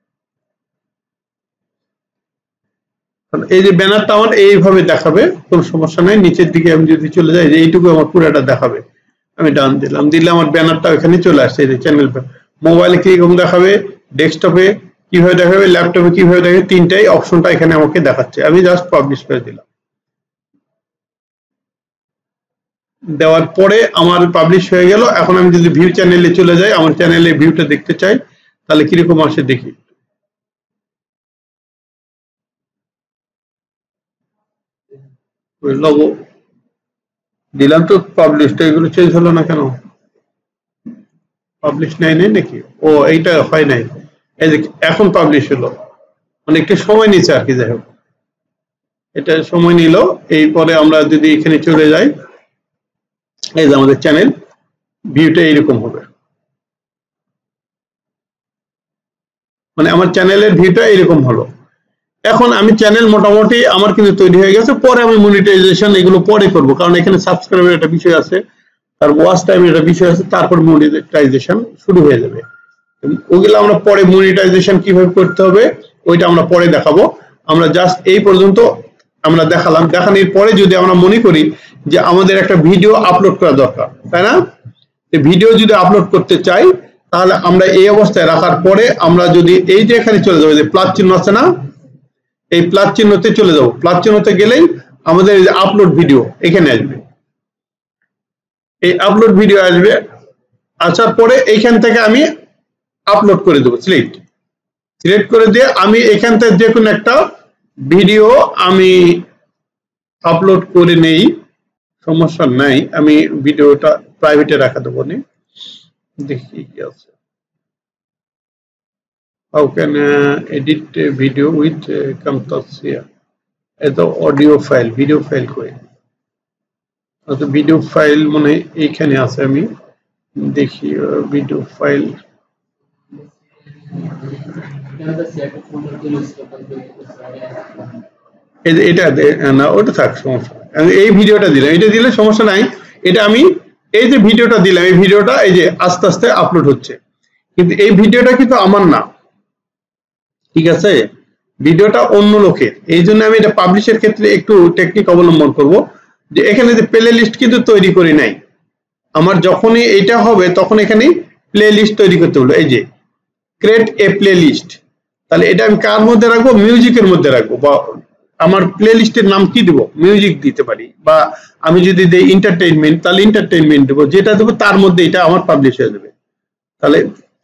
S1: এই যে ব্যানারটা আমার এইভাবে দেখাবে কোনো সমস্যা নাই নিচের দিকে আমি যদি চলে যাই যে এইটুকু আমার পুরোটা দেখাবে আমি ডান দিলাম দিলে আমার ব্যানারটা ওখানে চলে আসছে এই যে চ্যানেল মোবাইলে কিরকম দেখাবে ডেস্কটপে কিভাবে দেখাবে ল্যাপটপে কিভাবে দেখাবে তিনটাই অপশনটা এখানে আমাকে দেখাচ্ছে আমি জাস্ট পাবলিশ করে দিলাম দেওয়ার পরে আমার পাবলিশ হয়ে গেল এখন আমি যদি ভিউ চ্যানেলে চলে যাই আমার চ্যানেলে ভিউটা দেখতে চাই তাহলে কিরকম আসে দেখি লোগো দিলাম তো পাবলিশটা এগুলো চেঞ্জ হলো না কেন পাবলিশ নাই নাকি ও এইটা হয় নাই এই যে এখন পাবলিশ হলো মানে একটু সময় নিচ্ছে আর কি যাই হোক এটা সময় নিল এই পরে আমরা যদি এখানে চলে যাই এই যে আমাদের চ্যানেল ভিউটা এইরকম হবে মানে আমার চ্যানেলের ভিউটা এইরকম হলো এখন আমি চ্যানেল মোটামুটি আমার কিন্তু তৈরি হয়ে গেছে পরে আমি মনিটাইজেশন এগুলো পরে করব কারণ এখানে সাবস্ক্রাইবের একটা বিষয় আছে আর ওয়াচ টাইমের একটা বিষয় আছে তারপর মনিটাইজেশন শুরু হয়ে যাবে ওগুলো আমরা পরে মনিটাইজেশন কিভাবে করতে হবে ওইটা আমরা পরে দেখাবো আমরা জাস্ট এই পর্যন্ত আমরা দেখালাম দেখানোর পরে যদি আমরা মনে করি যে আমাদের একটা ভিডিও আপলোড করা দরকার তাই না এই ভিডিও যদি আপলোড করতে চাই তাহলে আমরা এই অবস্থায় রাখার পরে আমরা যদি এই যে এখানে চলে যাবো যে প্লাস চিহ্ন আছে না এই প্লাস চিহ্নতে চলে যাব প্লাস চিহ্নতে গেলেই আমাদের এই যে আপলোড ভিডিও এখানে আসবে এই আপলোড ভিডিও আসবে আসার পরে এইখান থেকে আমি আপলোড করে দেবো সিলেক্ট করে দিয়ে আমি এখান থেকে যে কোনো একটা ভিডিও আমি আপলোড করে নেই সমস্যা নাই আমি ভিডিওটা প্রাইভেটে রাখা দেবো নি দেখি কি আছে how can edit a video with Camtasia as the audio file video file কই তো ভিডিও ফাইল মনে এইখানে আছে আমি দেখি ভিডিও ফাইল এটা না ওটা থাক সমস্যা এই ভিডিওটা দিলাম এটা দিলে সমস্যা নাই এটা আমি এই যে ভিডিওটা দিলাম এই ভিডিওটা এই যে আস্তে আস্তে আপলোড হচ্ছে কিন্তু এই ভিডিওটা কিন্তু আমার না ঠিক আছে ভিডিওটা অন্য লোকের এই জন্য আমি এটা পাবলিশের ক্ষেত্রে একটু টেকনিক অবলম্বন করব যে এখানে যে প্লে লিস্ট কিন্তু তৈরি করি নাই আমার যখনই এটা হবে তখন এখানে প্লে লিস্ট তৈরি করতে হলো এই যে ক্রিয়েট এ প্লে লিস্ট তাহলে এটা আমি কার মধ্যে রাখবো মিউজিকের মধ্যে রাখবো বা আমার প্লে লিস্টের নাম কি দেব মিউজিক দিতে পারি বা আমি যদি দেই এন্টারটেইনমেন্ট তাহলে এন্টারটেইনমেন্ট দেব যেটা দেব তার মধ্যে এটা আমার পাবলিশ হয়ে যাবে তাহলে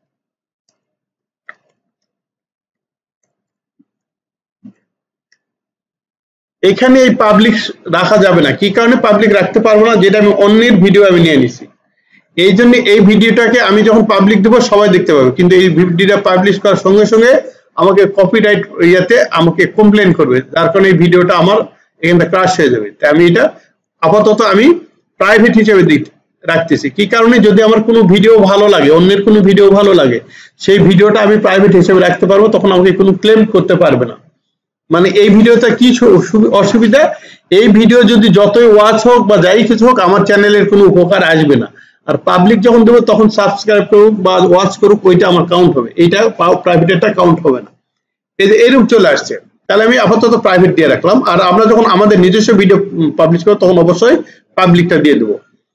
S1: এখানে এই পাবলিক রাখা যাবে না কি কারণে পাবলিক রাখতে পারবো না যেটা আমি অন্যের ভিডিও আমি নিয়ে নিছি এই জন্য এই ভিডিওটাকে আমি যখন পাবলিক দেব সবাই দেখতে পাবে কিন্তু এই ভিডিওটা পাবলিশ করার সঙ্গে সঙ্গে আমাকে কপিরাইট ইয়াতে আমাকে কমপ্লেইন করবে যার কারণে এই ভিডিওটা আমার এখানে ক্র্যাশ হয়ে যাবে তাই আমি এটা আপাতত আমি প্রাইভেট হিসেবে রাখতেছি কি কারণে যদি আমার কোনো ভিডিও ভালো লাগে অন্যের কোনো ভিডিও ভালো লাগে সেই ভিডিওটা আমি প্রাইভেট হিসেবে রাখতে পারবো তখন আমাকে কোনো ক্লেম করতে পারবে না মানে এই ভিডিওটা কি অসুবিধা এই ভিডিও যদি যতই ওয়াচ হোক বা যাই কিছু হোক আমার চ্যানেলের কোনো উপকার আসবে না আর পাবলিক যখন দেবো তখন সাবস্ক্রাইব করুক বা ওয়াচ করুক ওইটা আমার কাউন্ট হবে এইটা প্রাইভেটটা কাউন্ট হবে না এই যে এরকম চলে আসছে তাহলে আমি আপাতত প্রাইভেট দিয়ে রাখলাম। আর আমরা যখন আমাদের নিজস্ব ভিডিও পাবলিশ করব তখন অবশ্যই পাবলিকটা দিয়ে দেবো।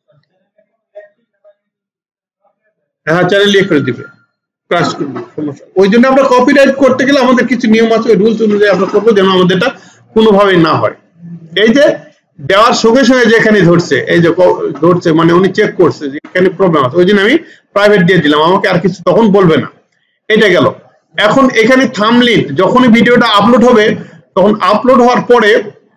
S1: হ্যাঁ, চ্যানেল লিয়ে করে দিবে, ক্রাশ করবে, সমস্যা। ওই জন্য আমরা কপিরাইট করতে গেলে আমাদের কিছু নিয়ম আছে, ওই রুলস অনুযায়ী আমরা করবো, যেন আমাদের এটা কোনোভাবেই না হয়। এই যে দেওয়ার সঙ্গে সঙ্গে যেখানে ধরছে, এই যে ধরছে মানে উনি চেক করছে যে এখানে প্রবলেম আছে, ওই জন্য আমি প্রাইভেট দিয়ে দিলাম, আমাকে আর কিছু তখন বলবে না। এটা গেল। এখন এখানে থাম্বনেল, যখনই ভিডিওটা আপলোড হবে তখন আপলোড হওয়ার পরে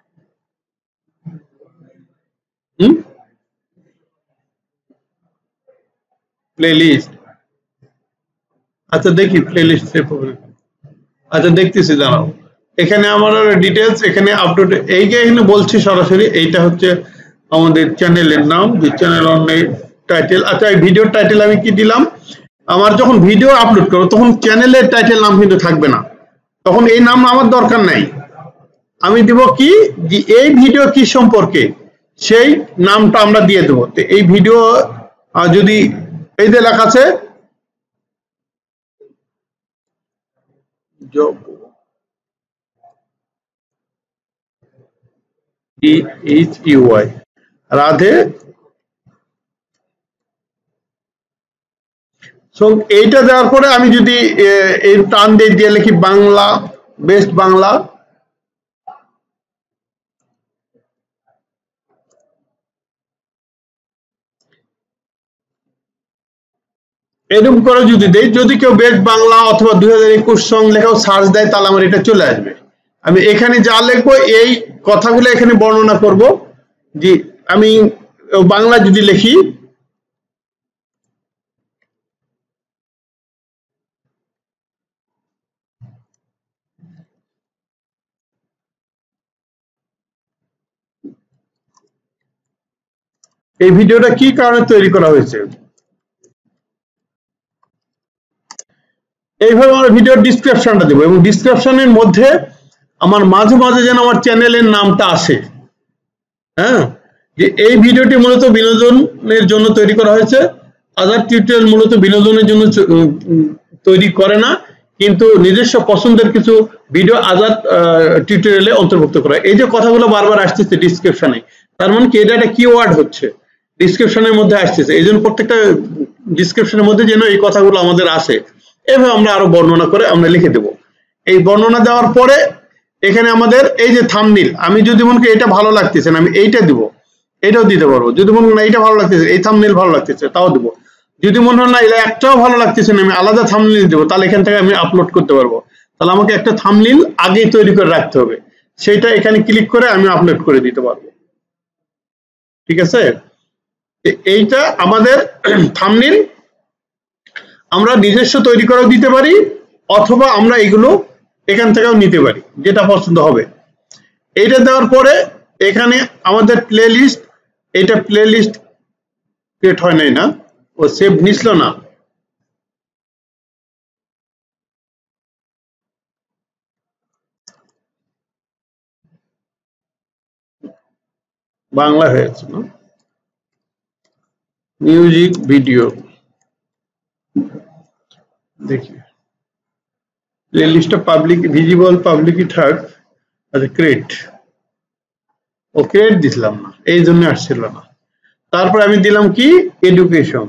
S1: প্লেলিস্ট, আচ্ছা দেখি প্লেলিস্ট সেভ হবে, আচ্ছা দেখতেছি, দাঁড়াও। এখানে আমার ডিটেলস, এখানে আপলোড, এই যে এখানে বলছি সরাসরি, এইটা হচ্ছে আমাদের চ্যানেলের নাম, যে চ্যানেল অন টাইটেল। আচ্ছা, এই ভিডিওর টাইটেল আমি কি দিলাম, আমার যখন ভিডিও আপলোড করব তখন চ্যানেলের টাইটেল নাম কিন্তু থাকবে না, তখন এই নাম আমার দরকার নাই। আমি দিব কি, যে এই ভিডিও কি সম্পর্কে সেই নামটা আমরা দিয়ে দেবো। তো এই ভিডিও যদি এই যে লেখা আছে রাধে, এইটা দেওয়ার পরে আমি যদি এই টান দিয়ে লিখি বাংলা, বেস্ট বাংলা, এরকম করে যদি দেই, যদি কেউ বেস্ট বাংলা অথবা 2021 সং লেখাও সার্চ দেয়, তাহলে আমার এটা চলে আসবে। আমি এখানে যা লিখবো এই কথাগুলো এখানে বর্ণনা করব। যে আমি বাংলা যদি লিখি, এই ভিডিওটা কি কারণে তৈরি করা হয়েছে, এইভাবে আমরা ভিডিওর ডিসক্রিপশনটা দেবো, এবং ডিসক্রিপশনের মধ্যে আমার মাঝে মাঝে যেন আমার চ্যানেলের নামটা আসে। হ্যাঁ, যে এই ভিডিওটি মূলত বিনোদনের জন্য তৈরি করা হয়েছে, আজাদ টিউটোরিয়াল মূলত বিনোদনের জন্য তৈরি করে না, কিন্তু নিজস্ব পছন্দের কিছু ভিডিও আজাদ টিউটোরিয়ালে অন্তর্ভুক্ত করা। এই যে কথাগুলো বারবার আসতেছে ডিসক্রিপশনে, তার মানে কি এটা একটা কিওয়ার্ড হচ্ছে, ডিসক্রিপশনের মধ্যে আসতেছে, এই জন্য প্রত্যেকটা ডিসক্রিপশনের মধ্যে যেন এই কথাগুলো আমাদের আসে। এভাবে আমরা আরো বর্ণনা করে আমরা লিখে দেব। এই বর্ণনা দেওয়ার পরে এখানে আমাদের এই যে থাম্বনেল, আমি যদি মনে করি এটা ভালো লাগতেছে না, আমি এইটা দিব, এটাও দিতে পারবো। যদি মনে না এইটা ভালো লাগতেছে, এই থাম্বনেল ভালো লাগতেছে, তাও দিব। যদি মনে হয় না এটা একটাও ভালো লাগতেছে না, আমি আলাদা থাম্বনেল দেবো, তাহলে এখান থেকে আমি আপলোড করতে পারবো। তাহলে আমাকে একটা থাম্বনেল আগেই তৈরি করে রাখতে হবে, সেটা এখানে ক্লিক করে আমি আপলোড করে দিতে পারবো। ঠিক আছে, এইটা আমাদের থাম্বনেল আমরা নিজস্ব তৈরি করেও দিতে পারি, অথবা আমরা এগুলো এখান থেকেও নিতে পারি, যেটা পছন্দ হবে। এইটা দেওয়ার পরে এখানে আমাদের প্লেলিস্ট, এটা প্লেলিস্ট ক্রিয়েট হয় নাই না, ও সেভ নিছিল না, বাংলা হয়েছে না, মিউজিক ভিডিও, দেখি প্লেলিস্টটা পাবলিক ভিজিবল পাবলিকই থাক। আচ্ছা, ক্রিয়েট, ও ক্রিয়েট দিছিলাম না, এই জন্য আসছিল না। তারপর আমি দিলাম কি, এডুকেশন।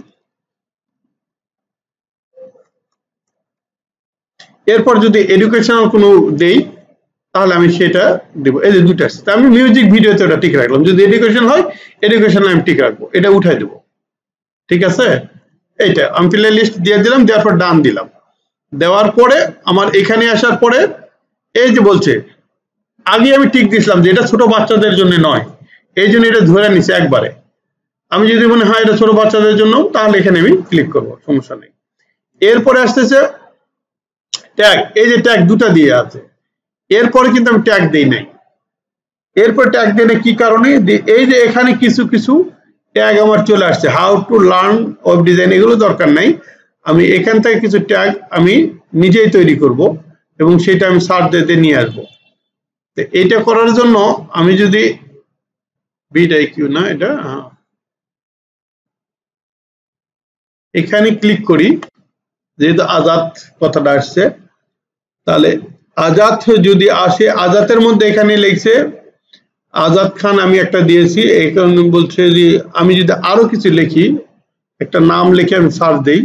S1: এরপর যদি এডুকেশনাল কোনো দেই তাহলে আমি সেটা দেবো। এই যে দুটো আসছে, আমি মিউজিক ভিডিওতে ওটা ঠিক রাখলাম, যদি এডুকেশন হয় এডুকেশন আমি ঠিক রাখবো, এটা উঠাই দেবো। ঠিক আছে, এইটা আমি প্লে লিস্ট দিয়ে দিলাম, দেওয়ার পর ডান দিলাম। দেওয়ার পরে আমার এখানে আসার পরে এই যে বলছে, আগে আমি টিক দিছিলাম যে এটা ছোট বাচ্চাদের জন্য নয়, এই জন্য এটা ধরে নিছে একবারে। আমি যদি মনে হয় এটা ছোট বাচ্চাদের জন্য, তাহলে এখানে আমি ক্লিক করবো, সমস্যা নেই। এরপরে আসতেছে ট্যাগ, এই যে ট্যাগ দুটা দিয়ে আছে, এরপরে কিন্তু আমি ট্যাগ দেই নাই। এরপর ট্যাগ দেই কি কারণে, এই যে এখানে কিছু কিছু ট্যাগ আমার চলে আসছে, how to learn web design, এগুলো দরকার নাই। আমি এখান থেকে কিছু ট্যাগ আমি নিজেই তৈরি করব, এবং সেটা আমি সার্চ দিতে নিয়ে আসবো। তো এটা করার জন্য আমি যদি ভিডিও না, এটা এখানে ক্লিক করি, যেহেতু আজাদ কথাটা আসছে, তাহলে আজাদ যদি আসে, আজাদের মধ্যে এখানে লিখছে আজাদ খান, আমি একটা দিয়েছি। এখানে বলছে যে আমি যদি আরো কিছু লিখি, একটা নাম লিখে আমি সার্চ দেই,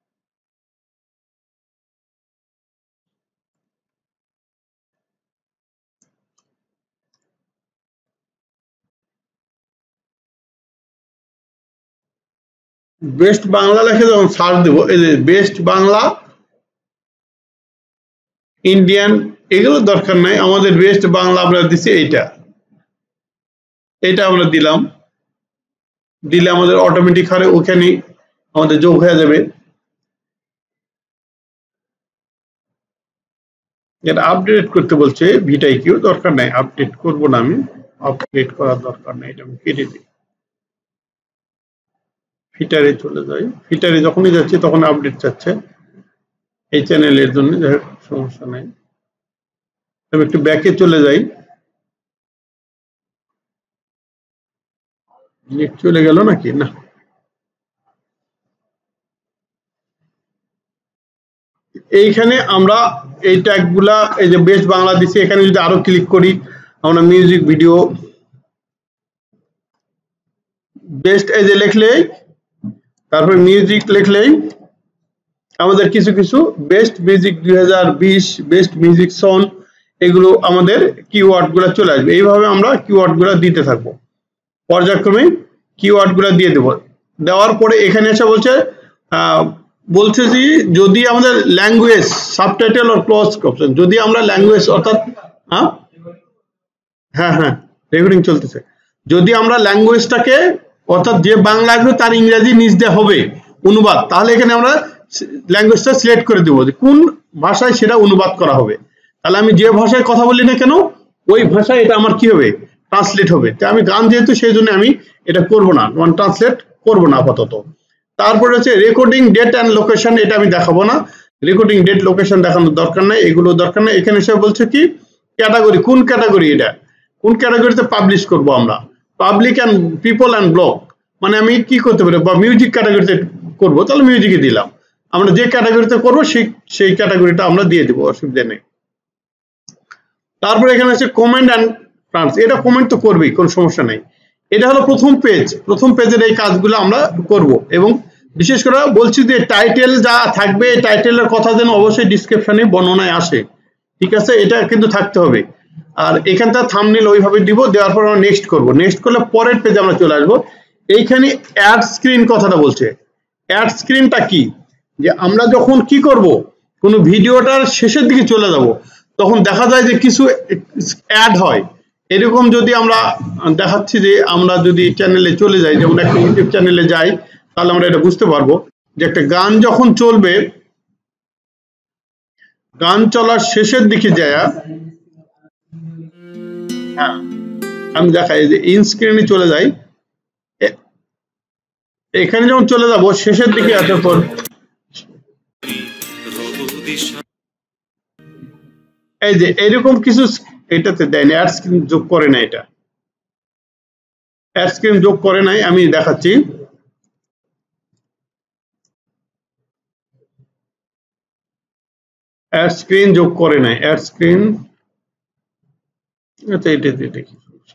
S1: বেস্ট বাংলা লিখে যখন সার্চ দেবো, এই যে বেস্ট বাংলা ইন্ডিয়ান, এগুলো দরকার নাই আমাদের। বেস্ট বাংলা আমরা দিচ্ছি এটা আমরা দিলাম, দিলে আমাদের অটোমেটিক হারে ওখানে আমাদের যোগ হয়ে যাবে। এটা আপডেট করতে বলছে ভিটাই কিউ, দরকার নাই, আপডেট করব না আমি, আপডেট করার দরকার নাই, এটা আমি কেটে দিই। ফিটারে চলে যাই, ফিটারে যখনই যাচ্ছি তখন আপডেট চাচ্ছে এই চ্যানেলের জন্য, সমস্যা নাই। আমি একটু ব্যাকে চলে যাই, নেট চলে গেল নাকি না, এইখানে আমরা এই ট্যাগগুলা, এই যে বেস্ট বাংলা দিচ্ছি, এখানে যদি আরো ক্লিক করি, আমরা মিউজিক ভিডিও বেস্ট এই যে লিখলেই, তারপর মিউজিক লিখলেই আমাদের কিছু কিছু best music 2020, best music song, এগুলো আমাদের কিওয়ার্ড গুলা চলে আসবে। এইভাবে আমরা কিওয়ার্ড গুলা দিতে থাকবো, পর্যায়ক্রমে কিওয়ার্ড গুলা দিয়ে দেবো। দেওয়ার পরে এখানে এসে বলছে যে যদি আমাদের language subtitle or close option, যদি আমরা ল্যাঙ্গুয়েজ অর্থাৎ হ্যাঁ রেকর্ডিং চলতেছে, যদি আমরা ল্যাঙ্গুয়েজটাকে অর্থাৎ যে বাংলা আসবে তার ইংরেজি নিচ দিয়ে হবে অনুবাদ, তাহলে এখানে আমরা ল্যাঙ্গুয়েজটা সিলেক্ট করে দেবো যে কোন ভাষায় সেটা অনুবাদ করা হবে। তাহলে আমি যে ভাষায় কথা বলি না কেন ওই ভাষায় এটা আমার কি হবে, ট্রান্সলেট হবে। তো আমি গান যেহেতু সেই জন্য আমি এটা করবো না, ট্রান্সলেট করবো না আপাতত। তারপরে হচ্ছে রেকর্ডিং ডেট অ্যান্ড লোকেশন, এটা আমি দেখাবো না, রেকর্ডিং ডেট লোকেশন দেখানোর দরকার নাই, এগুলো দরকার নাই। এখানে সে বলছে কি ক্যাটাগরি, কোন ক্যাটাগরি, এটা কোন ক্যাটাগরিতে পাবলিশ করব আমরা, public and people and blog, মানে আমি কি করতে পারি, বা মিউজিক ক্যাটাগরিতে করবো তাহলে মিউজিকে দিলাম, আমরা যে ক্যাটাগরিতে করবো সেই ক্যাটাগরিটা আমরা দিয়ে দেবো, অসুবিধা নেই। তারপরে এখানে আছে কমেন্ট অ্যান্ড ফ্রান্স, এটা কমেন্ট তো করবেই, কোনো সমস্যা নেই। এটা হলো প্রথম পেজ, প্রথম পেজের এই কাজগুলো আমরা করব। এবং বিশেষ করে বলছি যে টাইটেল যা থাকবে, এই টাইটেলের কথা যেন অবশ্যই ডিসক্রিপশনে বর্ণনায় আসে, ঠিক আছে, এটা কিন্তু থাকতে হবে। আর এখানটা থাম্বনেল ওইভাবে দিব, দেওয়ার পর আমরা নেক্সট করব, নেক্সট করলে পরের পেজে আমরা চলে আসবো। এইখানে অ্যাড স্ক্রিন কথাটা বলছে, অ্যাড স্ক্রিনটা কি, যে আমরা যখন কি করব, কোনো ভিডিওটার শেষের দিকে চলে যাব, তখন দেখা যায় যে কিছু অ্যাড হয়। এরকম যদি আমরা দেখাচ্ছি যে আমরা যদি চ্যানেলে চলে যাই, যেমন একটা ইউটিউব চ্যানেলে যাই, তাহলে আমরা এটা বুঝতে পারবো যে একটা গান যখন চলবে, গান চলার শেষের দিকে যায়, হ্যাঁ আমি দেখাই যে ইন স্ক্রিনে চলে যাই, এখানে যখন চলে যাব শেষের দিকে আসার পর এই যে এরকম কিছু এটাতে দেয়নি, অ্যাড স্ক্রিন যোগ করে না, এটা অ্যাড স্ক্রিন যোগ করে নাই, আমি দেখাচ্ছি। অ্যাড স্ক্রিন যোগ করে নাই, অ্যাড স্ক্রিন, আচ্ছা এটা দেখি,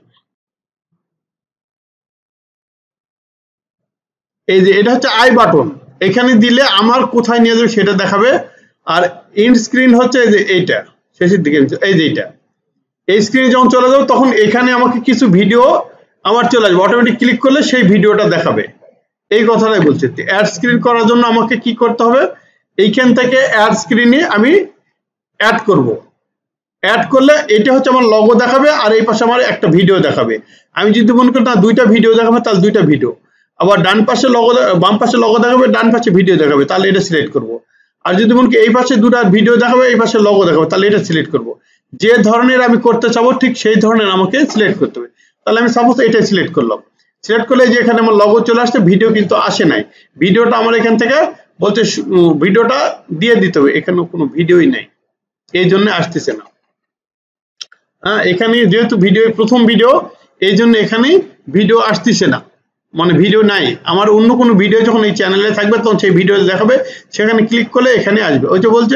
S1: এই যে এটা হচ্ছে আই বাটন, এখানে দিলে আমার কোথায় নিয়ে যাবে সেটা দেখাবে। আর ইন্ড স্ক্রিন হচ্ছে এই যে এইটা শেষের দিকে, এই যে এইটা, এই স্ক্রিনে যখন চলে যাবো তখন এখানে আমাকে কিছু ভিডিও আমার চলে আসবে, অটোমেটিক ক্লিক করলে সেই ভিডিওটা দেখাবে, এই কথাটাই বলছে। অ্যাড স্ক্রিন করার জন্য আমাকে কি করতে হবে, এইখান থেকে অ্যাড স্ক্রিনে আমি অ্যাড করব, অ্যাড করলে এটা হচ্ছে আমার লগো দেখাবে, আর এই পাশে আমার একটা ভিডিও দেখাবে। আমি যদি মনে করি না দুইটা ভিডিও দেখাবে, তাহলে দুইটা ভিডিও, আবার ডান পাশে লগো, বাম পাশে লগো দেখাবে, ডান পাশে ভিডিও দেখাবে, তাহলে এটা সিলেক্ট করব। আর যদি মনে করি এই পাশে দুটা ভিডিও দেখাবে, এই পাশে লগো দেখাবে, তাহলে এটা সিলেক্ট করব। যে ধরনের আমি করতে চাবো ঠিক সেই ধরনের আমাকে সিলেক্ট করতে হবে। তাহলে আমি সাপোজ এটাই সিলেক্ট করলাম, সিলেক্ট করলে যে এখানে আমার লগো চলে আসছে, ভিডিও কিন্তু আসে নাই, ভিডিওটা আমার এখান থেকে বলছে ভিডিওটা দিয়ে দিতে হবে, এখানে কোনো ভিডিওই নাই, এই জন্য আসতেছে না। হ্যাঁ এখানে যেহেতু ভিডিও প্রথম ভিডিও, এই জন্য এখানে ভিডিও আসতেছে না, মানে ভিডিও নাই। আমার অন্য কোনো ভিডিও যখন এই চ্যানেলে থাকবে তখন সেই ভিডিও দেখাবে, সেখানে ক্লিক করলে এখানে আসবে। ওই যে বলছে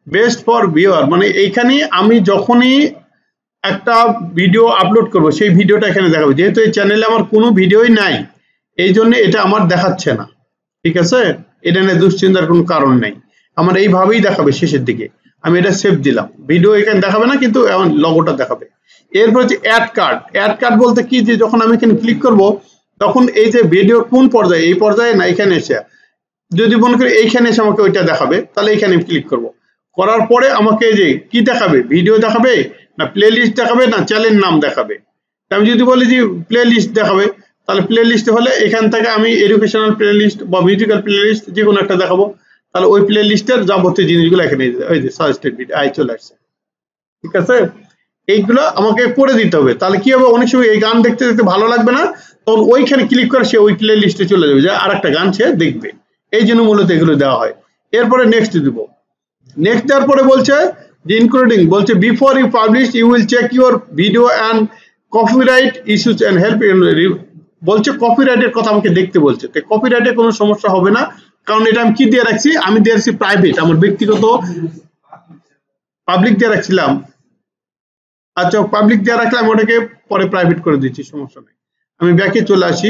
S1: বেস্ট ফর ভিউয়ার মানে এইখানে আমি যখনই একটা ভিডিও আপলোড করব সেই ভিডিওটা এখানে দেখাবো, যেহেতু এই চ্যানেলে আমার কোনো ভিডিওই নাই এই জন্য এটা আমার দেখাচ্ছে না, ঠিক আছে? এটা নিয়ে দুশ্চিন্তার কোনো কারণ নেই, আমার এইভাবেই দেখাবে শেষের দিকে। আমি এটা সেভ দিলাম, ভিডিও এখানে দেখাবে না কিন্তু এখন লগোটা দেখাবে। এরপর হচ্ছে অ্যাড কার্ড। অ্যাড কার্ড বলতে কি, যে যখন আমি এখানে ক্লিক করব তখন এই যে ভিডিও কোন পর্যায়ে, এই পর্যায়ে না এখানে এসে, যদি মনে করি এইখানে এসে আমাকে ওইটা দেখাবে তাহলে এইখানে ক্লিক করব, করার পরে আমাকে এই যে কি দেখাবে, ভিডিও দেখাবে না প্লে লিস্ট দেখাবে না চ্যানেল নাম দেখাবে। আমি যদি বলি যে প্লে লিস্ট দেখাবে তাহলে প্লে লিস্ট হলে এখান থেকে আমি এডুকেশনাল প্লে লিস্ট বা মিউজিক্যাল প্লে লিস্ট যে কোনো একটা দেখাবো, তাহলে ওই প্লে লিস্টের যাবতীয় জিনিসগুলো এখানে ওই যে সাজেস্টেড ভিডিও আই চলে আসছে, ঠিক আছে? এইগুলো আমাকে করে দিতে হবে, তাহলে কি হবে, অনেক সময় এই গান দেখতে দেখতে ভালো লাগবে না, তখন ওইখানে ক্লিক করে সে ওই প্লে লিস্টে চলে যাবে, যে আর একটা গান সে দেখবে, এই জন্য মূলত এগুলো দেওয়া হয়। এরপরে নেক্সট দিব, নেক্সট দেওয়ার পরে বলছে যে ইনক্লুডিং, বলছে before you publish you will check your video and copyright issues and help, বলছে কপিরাইটের কথা আমাকে দেখতে বলছে। তো কপিরাইটের কোনো সমস্যা হবে না, কারণ এটা আমি কি দিয়ে রাখছি, আমি দিয়ে রাখছি প্রাইভেট, আমার ব্যক্তিগত, পাবলিক দিয়ে রাখছিলাম। আচ্ছা পাবলিক দিয়ে রাখলে আমি ওটাকে পরে প্রাইভেট করে দিচ্ছি, সমস্যা নেই। আমি ব্যাকে চলে আসি,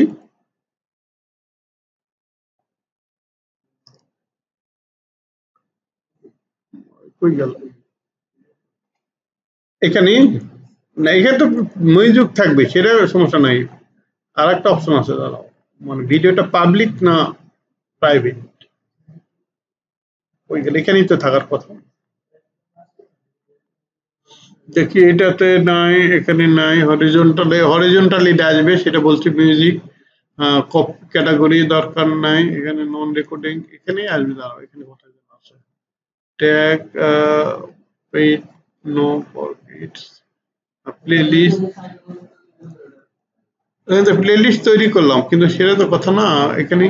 S1: কই গেল, এখানে না, এখানে তো মিউজিক থাকবে, সেটা সমস্যা নাই। আর একটা অপশন আছে, দাঁড়াও, মানে ভিডিওটা পাবলিক না প্রাইভেট, ওই গেলে এখানেই তো থাকার কথা। দেখি এটাতে নাই, এখানে নাই, হরিজন্টালি আসবে, সেটা বলছি মিউজিক ক্যাটাগরি দরকার নাই, এখানে নন রেকর্ডিং এখানেই আসবে, দাঁড়াও এখানে কোথায় যেন আছে, tag paid no for its playlist, playlist তৈরি করলাম কিন্তু সেটা তো কথা না, এখানে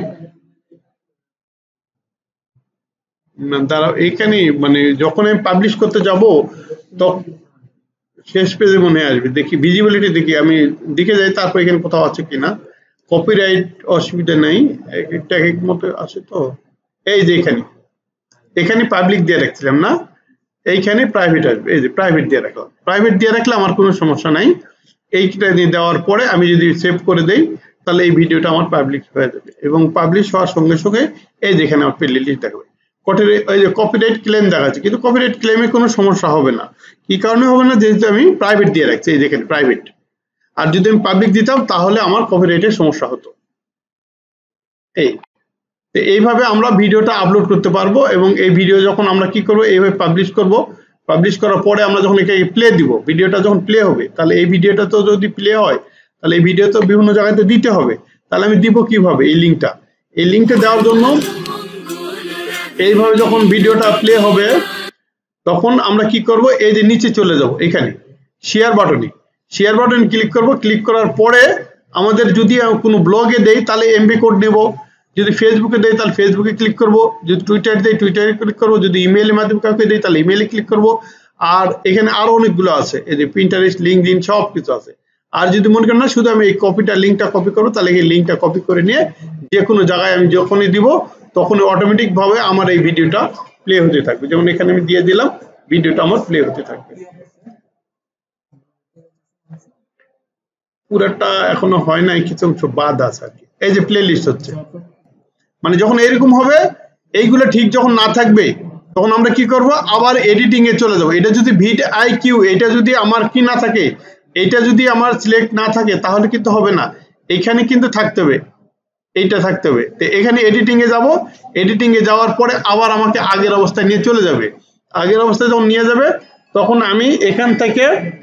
S1: দাঁড়াও, এইখানে মানে যখন আমি পাবলিশ করতে যাব তখন শেষ পেজে মনে আসবে, দেখি ভিজিবিলিটি দেখি, আমি দিকে যাই, তারপর এখানে কোথাও আছে কিনা, কপিরাইট অসুবিধা নেই, একটা এক মতো আছে তো, এই যে এখানে, এখানে পাবলিক দিয়ে রাখছিলাম না, এইখানে প্রাইভেট আসবে, এই যে প্রাইভেট দিয়ে রাখলাম, প্রাইভেট দিয়ে রাখলে আমার কোনো সমস্যা নাই। এইটা দিয়ে দেওয়ার পরে আমি যদি সেভ করে দেই তাহলে এই ভিডিওটা আমার পাবলিশ হয়ে যাবে, এবং পাবলিশ হওয়ার সঙ্গে সঙ্গে এই যেখানে আমার প্লে লিস্ট দেখাবে, ওই যে কপিরাইট ক্লেম দেখাচ্ছে, কিন্তু কপিরাইট ক্লেমে কোনো সমস্যা হবে না। কি কারণে হবে না, যেহেতু আমি প্রাইভেট দিয়ে রাখছি, এই যেখানে প্রাইভেট, আর যদি আমি পাবলিক দিতাম তাহলে আমার কপিরাইটের সমস্যা হতো। এইভাবে আমরা ভিডিওটা আপলোড করতে পারবো, এবং এই ভিডিও যখন আমরা কি করব, এইভাবে পাবলিশ করব, পাবলিশ করার পরে আমরা যখন একে প্লে দিব, ভিডিওটা যখন প্লে হবে, তাহলে এই ভিডিওটা তো যদি প্লে হয় তাহলে এই ভিডিও তো বিভিন্ন জায়গাতে দিতে হবে, তাহলে আমি দিব কিভাবে, এই লিঙ্কটা দেওয়ার জন্য এইভাবে যখন ভিডিওটা প্লে হবে তখন আমরা কি করব, এই যে নিচে চলে যাব, এখানে শেয়ার বাটনে ক্লিক করব, ক্লিক করার পরে আমাদের যদি কোনো ব্লগে দেই তাহলে এমবি কোড নেব, যদি ফেসবুকে দেই তাহলে ফেসবুকে ক্লিক করব, যদি টুইটারে দেই টুইটারে ক্লিক করব, যদি ইমেইলের মাধ্যমে কাউকে দেই তাহলে ইমেইলে ক্লিক করব, আর এখানে আরো অনেকগুলো আছে, এই যে পিন্টারেস্ট, লিঙ্কডইন সব কিছু আছে। আর যদি মনে করেন না শুধু আমি এই লিঙ্কটা কপি করবো, তাহলে এই লিঙ্কটা কপি করে নিয়ে যে কোনো জায়গায় আমি যখনই দিব তখন অটোমেটিক ভাবে আমার এই ভিডিওটা প্লে হতে থাকবে, যেমন এখানে আমি দিয়ে দিলাম, ভিডিওটা আমার প্লে হতে থাকবে। পুরাটা এখনো হয় নাই, কিছু অংশ বাদ আছে আর কি। এই যে প্লে লিস্ট হচ্ছে, মানে যখন এরকম হবে, এইগুলো ঠিক যখন না থাকবে তখন আমরা কি করব, আবার এডিটিং এ চলে যাব। এটা যদি ভিড আইকিউ, এটা যদি আমার কি না থাকে, এটা যদি আমার সিলেক্ট না থাকে তাহলে কিন্তু হবে না, এইখানে কিন্তু থাকতে হবে, এইটা থাকতে হবে। তো এখানে এডিটিং এ যাব, এডিটিং এ যাওয়ার পরে আবার আমাকে আগের অবস্থায় নিয়ে চলে যাবে, আগের অবস্থায় যখন নিয়ে যাবে তখন আমি এখান থেকে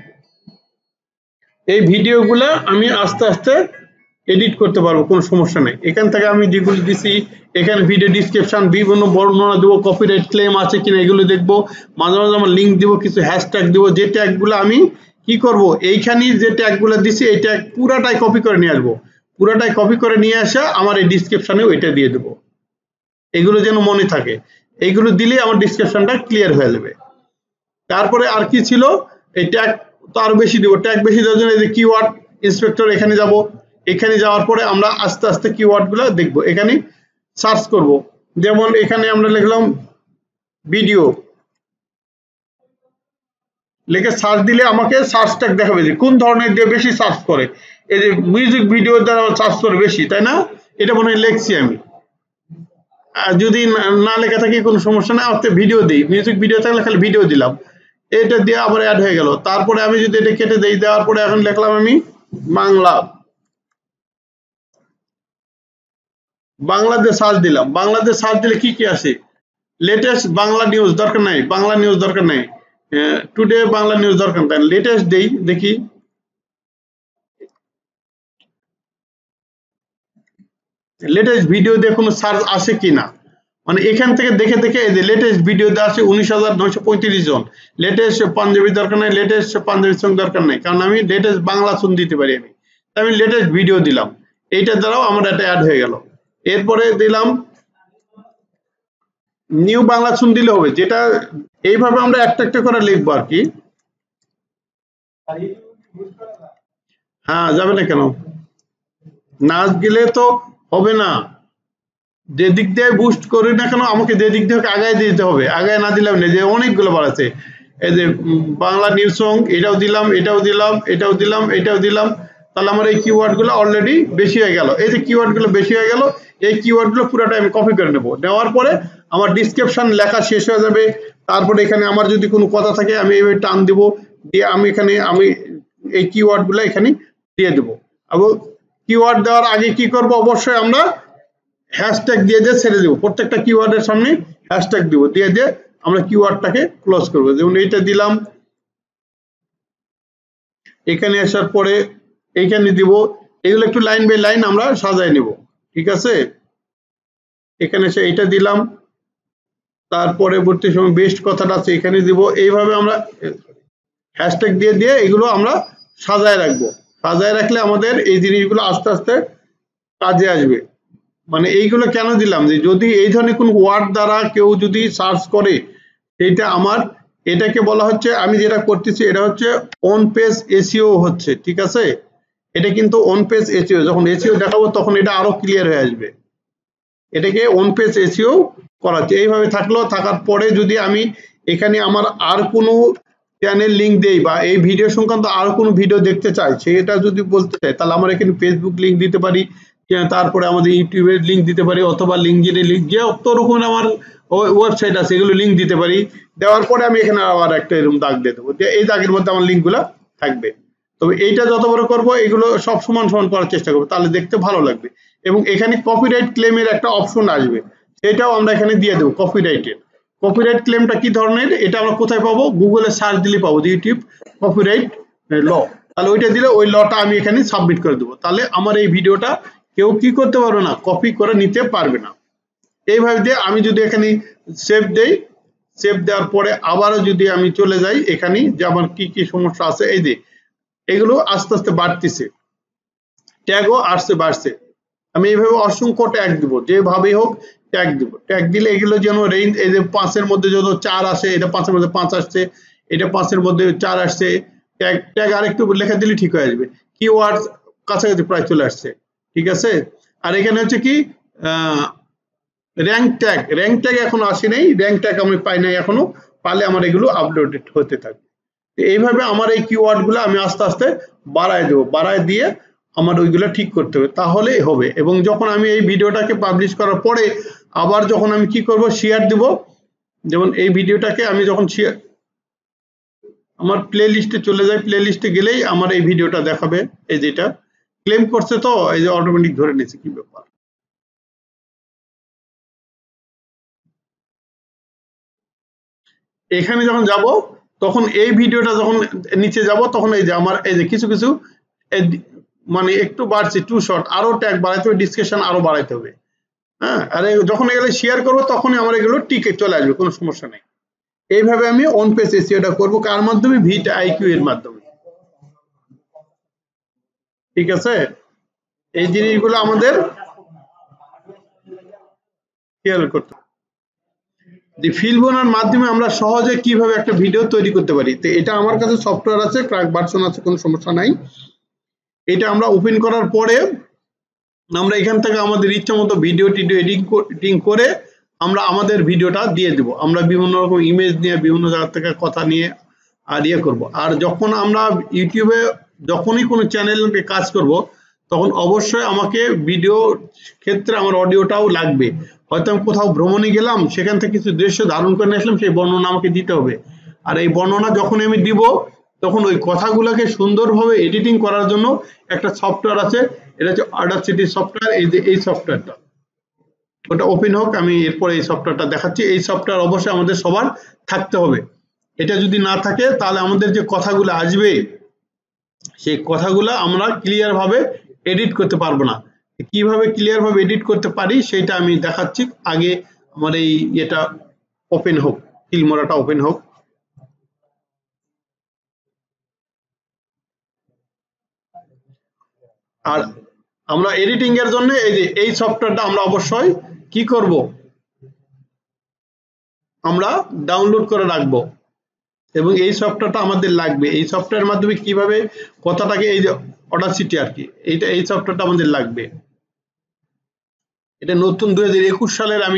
S1: এই ভিডিওগুলো আমি আস্তে আস্তে এডিট করতে পারবো, কোনো সমস্যা নেই। এখান থেকে আমি যেগুলো দিছি, এখানে ভিডিও ডিসক্রিপশন বিভিন্ন বর্ণনা দেবো, কপিরাইট ক্লেম আছে কিনা এগুলো দেখবো, মাঝে মাঝে আমার লিঙ্ক দিব, কিছু হ্যাশট্যাগ দিব, যে ট্যাগগুলো আমি কি করব, এইখানে যে ট্যাগগুলো দিছি এই ট্যাগ পুরাটাই কপি করে নিয়ে আসবো, পুরাটাই কপি করে নিয়ে আসা আমার এই ডিসক্রিপশনে ওইটা দিয়ে দেবো, এগুলো যেন মনে থাকে, এইগুলো দিলে আমার ডিসক্রিপশনটা ক্লিয়ার হয়ে যাবে। তারপরে আর কি ছিল, এই ট্যাগ তো আরো বেশি দিব, ট্যাগ বেশি দেওয়ার জন্য এই যে কিওয়ার্ড ইন্সপেক্টর, এখানে যাব, এখানে যাওয়ার পরে আমরা আস্তে আস্তে কিওয়ার্ড গুলো দেখবো, এখানে সার্চ করব, যেমন এখানে আমরা লিখলাম ভিডিও, লিখে সার্চ দিলে আমাকে সার্চ ট্যাগ দেখাবে যে কোন ধরনের দিয়ে বেশি সার্চ করে। এই যে মিউজিক ভিডিও দ্বারা সার্চ করে বেশি, তাই না? এটা মনে হয় লিখছি আমি। যদি না লেখা থাকে কোনো সমস্যা না, অর্থে ভিডিও দিই, মিউজিক ভিডিও থাকলে খালি ভিডিও দিলাম, এটা দিয়ে আবার অ্যাড হয়ে গেল। তারপরে আমি যদি এটা কেটে দেই, দেওয়ার পরে এখন লিখলাম আমি বাংলা, বাংলাদেশ সার্চ দিলাম। বাংলাদেশ সার্চ দিলে কি কি আসে? লেটেস্ট বাংলা নিউজ দরকার নাই, বাংলা নিউজ দরকার নাই, টুডে বাংলা নিউজ দরকার নাই, লেটেস্ট দেই, দেখি লেটেস্ট ভিডিও দিয়ে কোনো সার্চ আসে কিনা। মানে এখান থেকে দেখে দেখে এই যে লেটেস্ট ভিডিও দিয়ে আসে 19,935 জন। লেটেস্ট পাঞ্জাবি দরকার নাই, লেটেস্ট পাঞ্জাবি সং দরকার নাই, কারণ আমি লেটেস্ট বাংলা সং দিতে পারি। আমি লেটেস্ট ভিডিও দিলাম, এইটার দ্বারাও আমার এটা অ্যাড হয়ে গেল। এরপরে দিলাম নিউ বাংলা সং দিলে হবে, যেটা এইভাবে আমরা একটা একটা করে লিখবো আর কি। হ্যাঁ, যাবে না কেন? নাচ গেলে তো হবে না, যে দিক দিয়ে বুস্ট করি না কেন আমাকে যে দিক দিয়ে আগায় দিতে হবে, আগায় না দিলাম না, যে অনেকগুলো বার আছে। এই যে বাংলা নিউজ সং, এটাও দিলাম, এটাও দিলাম, এটাও দিলাম, এটাও দিলাম, তাহলে আমার এই কিওয়ার্ড গুলো অলরেডি বেশি হয়ে গেল। এই যে কিওয়ার্ড গুলো বেশি হয়ে গেল, এই কিওয়ার্ড গুলো পুরোটা আমি কপি করে নেব। নেওয়ার পরে আমার ডিসক্রিপশন লেখা শেষ হয়ে যাবে। তারপরে এখানে আমার যদি কোনো কথা থাকে আমি এইভাবে টান দিব, দিয়ে আমি এখানে আমি এই কিওয়ার্ড গুলো এখানে দিয়ে দেবো। এবং কিওয়ার্ড দেওয়ার আগে কি করব, অবশ্যই আমরা হ্যাশট্যাগ দিয়ে দিয়ে ছেড়ে দেবো। প্রত্যেকটা কিওয়ার্ডের সামনে হ্যাশট্যাগ দিব, দিয়ে দিয়ে আমরা কিওয়ার্ডটাকে ক্লোজ করবো। যেমন এইটা দিলাম, এখানে আসার পরে এইখানে দিব। এগুলো একটু লাইন বাই লাইন আমরা সাজায় নেব, ঠিক আছে? এখানে এসে এটা দিলাম, তার পরবর্তী সময় বেস্ট কথাটা আছে এখানে দিব। এইভাবে আমরা হ্যাশট্যাগ দিয়ে দিয়ে এগুলো আমরা সাজায় রাখবো। সাজায় রাখলে আমাদের এই জিনিসগুলো আস্তে আস্তে কাজে আসবে। মানে এইগুলো কেন দিলাম, যে যদি এই ধরনের কোন ওয়ার্ড দ্বারা কেউ যদি সার্চ করে, সেটা আমার, এটাকে বলা হচ্ছে, আমি যেটা করতেছি এটা হচ্ছে অন পেজ এসইও হচ্ছে, ঠিক আছে? এটা কিন্তু অন পেজ এসইও, যখন এসইও দেখাবো তখন এটা আরো ক্লিয়ার হয়ে আসবে। এটাকে অন পেজ এসইও করা হচ্ছে। এইভাবে থাকলো, থাকার পরে যদি আমি এখানে আমার আর কোনো চ্যানেল লিঙ্ক দেই বা এই ভিডিও সংক্রান্ত আর কোনো ভিডিও দেখতে চাই, সেটা যদি বলতে চাই, তাহলে আমরা এখানে ফেসবুক লিঙ্ক দিতে পারি, তারপরে আমাদের ইউটিউবের লিঙ্ক দিতে পারি, অথবা লিঙ্কডিনের লিঙ্ক, যে অত রকম আমার ওয়েবসাইট আছে এগুলো লিঙ্ক দিতে পারি। দেওয়ার পরে আমি এখানে আবার একটা এরকম দাগ দিয়ে দেবো, এই দাগের মধ্যে আমার লিঙ্কগুলো থাকবে। তবে এইটা যত বড় করবো এগুলো সব সমান সমান করার চেষ্টা করবো, তাহলে দেখতে ভালো লাগবে। এবং এখানে কপিরাইট ক্লেমের একটা অপশন আসবে, সেটাও আমরা এখানে দিয়ে দেবো। কপিরাইটের কপিরাইট ক্লেমটা কি ধরনের, এটা আমরা কোথায় পাবো? গুগলে সার্চ দিলে পাবো, ইউটিউব কপিরাইট ল। তাহলে ওইটা দিলে ওই লটা আমি এখানে সাবমিট করে দেবো, তাহলে আমার এই ভিডিওটা কেউ কি করতে পারবে না, কপি করে নিতে পারবে না। এইভাবে দিয়ে আমি যদি এখানে সেভ দেই, সেভ দেওয়ার পরে আবারও যদি আমি চলে যাই এখানে, যে আমার কি কি সমস্যা আছে, এই যে এগুলো আস্তে আস্তে বাড়তেছে, ট্যাগও আসছে বাড়ছে। আমি এইভাবে অসংখ্য ট্যাগ দিব, যেভাবেই হোক ট্যাগ দিব। ট্যাগ দিলে এগুলো যেন রেঞ্জ, এই যে 5-এর মধ্যে যত 4 আসে, এটা 5-এর মধ্যে 5 আসছে, এটা 5-এর মধ্যে 4 আসছে, ট্যাগ ট্যাগ আরেকটু লেখা দিলে ঠিক হয়ে আসবে। কিওয়ার্ড কাছাকাছি প্রায় চলে আসছে, ঠিক আছে? আর এখানে হচ্ছে কি র্যাঙ্ক ট্যাগ, র্যাঙ্ক ট্যাগ এখনো আসে নাই, র্যাঙ্ক ট্যাগ আমি পাই নাই এখনো, পালে আমার এগুলো আপলোডেড হতে থাকবে। এইভাবে আমার এই কিওয়ার্ড গুলো আমি আস্তে আস্তে বাড়ায় দেবো, বাড়ায় দিয়ে আমার ওইগুলো ঠিক করতে হবে, তাহলেই হবে। এবং যখন আমি এই ভিডিওটাকে পাবলিশ করার পরে আবার যখন আমি কি করব, শেয়ার দিব, যেমন এই ভিডিওটাকে আমি যখন শেয়ার, আমার প্লে লিস্টে চলে যায়, প্লে লিস্টে গেলেই আমার এই ভিডিওটা দেখাবে। এই যেটা ক্লেম করছে, তো এই যে অটোমেটিক ধরে নিয়েছে, কি ব্যাপার। এখানে যখন যাব তখন এই ভিডিওটা যখন নিচে যাব, তখন এই যে আমার এই যে কিছু কিছু মানে একটু বাড়ছে, টু শর্ট, আরো ট্যাগ বাড়াইতে হবে, ডিসক্রিপশন আরো বাড়াইতে হবে। হ্যাঁ, আর যখন এগুলো শেয়ার করবো তখনই আমার এগুলো টিকে চলে আসবে, কোনো সমস্যা নেই। এইভাবে আমি অন পেজ এসইওটা করবো, কার মাধ্যমে? ভিট আইকিউ এর মাধ্যমে, ঠিক আছে? এই জিনিসগুলো আমাদের খেয়াল করতে হবে। যে ফিলবোনার মাধ্যমে আমরা সহজে কিভাবে একটা ভিডিও তৈরি করতে পারি, তো এটা আমার কাছে সফটওয়্যার আছে, ক্র্যাক ভার্সন আছে, কোনো সমস্যা নাই। এটা আমরা ওপেন করার পরে আমরা এখান থেকে আমাদের ইচ্ছা মতো ভিডিও টিডিও এডিটিং করে আমরা আমাদের ভিডিওটা দিয়ে দিব। আমরা বিভিন্ন রকম ইমেজ নিয়ে, বিভিন্ন জায়গা থেকে কথা নিয়ে আর ইয়ে করব। আর যখন আমরা ইউটিউবে যখনই কোনো চ্যানেলে কাজ করব তখন অবশ্যই আমাকে ভিডিও ক্ষেত্রে আমার অডিওটাও লাগবে। হয়তো আমি কোথাও ভ্রমণে গেলাম, সেখান থেকে কিছু দৃশ্য ধারণ করে নিয়ে আসলাম, সেই বর্ণনা আমাকে দিতে হবে। আর এই বর্ণনা যখন আমি দিব তখন ওই কথাগুলোকে সুন্দরভাবে এডিটিং করার জন্য একটা সফটওয়্যার আছে, এটা হচ্ছে অডাসিটি সফটওয়্যার। এই যে এই সফটওয়্যারটা, ওটা ওপেন হোক, আমি এরপরে এই সফটওয়্যারটা দেখাচ্ছি। এই সফটওয়্যার অবশ্যই আমাদের সবার থাকতে হবে। এটা যদি না থাকে তাহলে আমাদের যে কথাগুলো আসবে সেই কথাগুলো আমরা ক্লিয়ার ভাবে এডিট করতে পারবো না। কিভাবে ক্লিয়ার ভাবে এডিট করতে পারি সেটা আমি দেখাচ্ছি। আগে আমার এই এটা ওপেন হোক, ফিল্মোরাটা ওপেন হোক। আর আমরা এডিটিং এর জন্য এই যে এই সফটওয়্যারটা আমরা অবশ্যই কি করব, আমরা ডাউনলোড করে রাখবো এবং এই সফটওয়্যারটা আমাদের লাগবে। এই সফটওয়্যারের মাধ্যমে কিভাবে কথাটাকে, এই যে অডাসিটি আর কি, এইটা এই সফটওয়্যারটা আমাদের লাগবে। এটা নতুন 2021 সালের আমি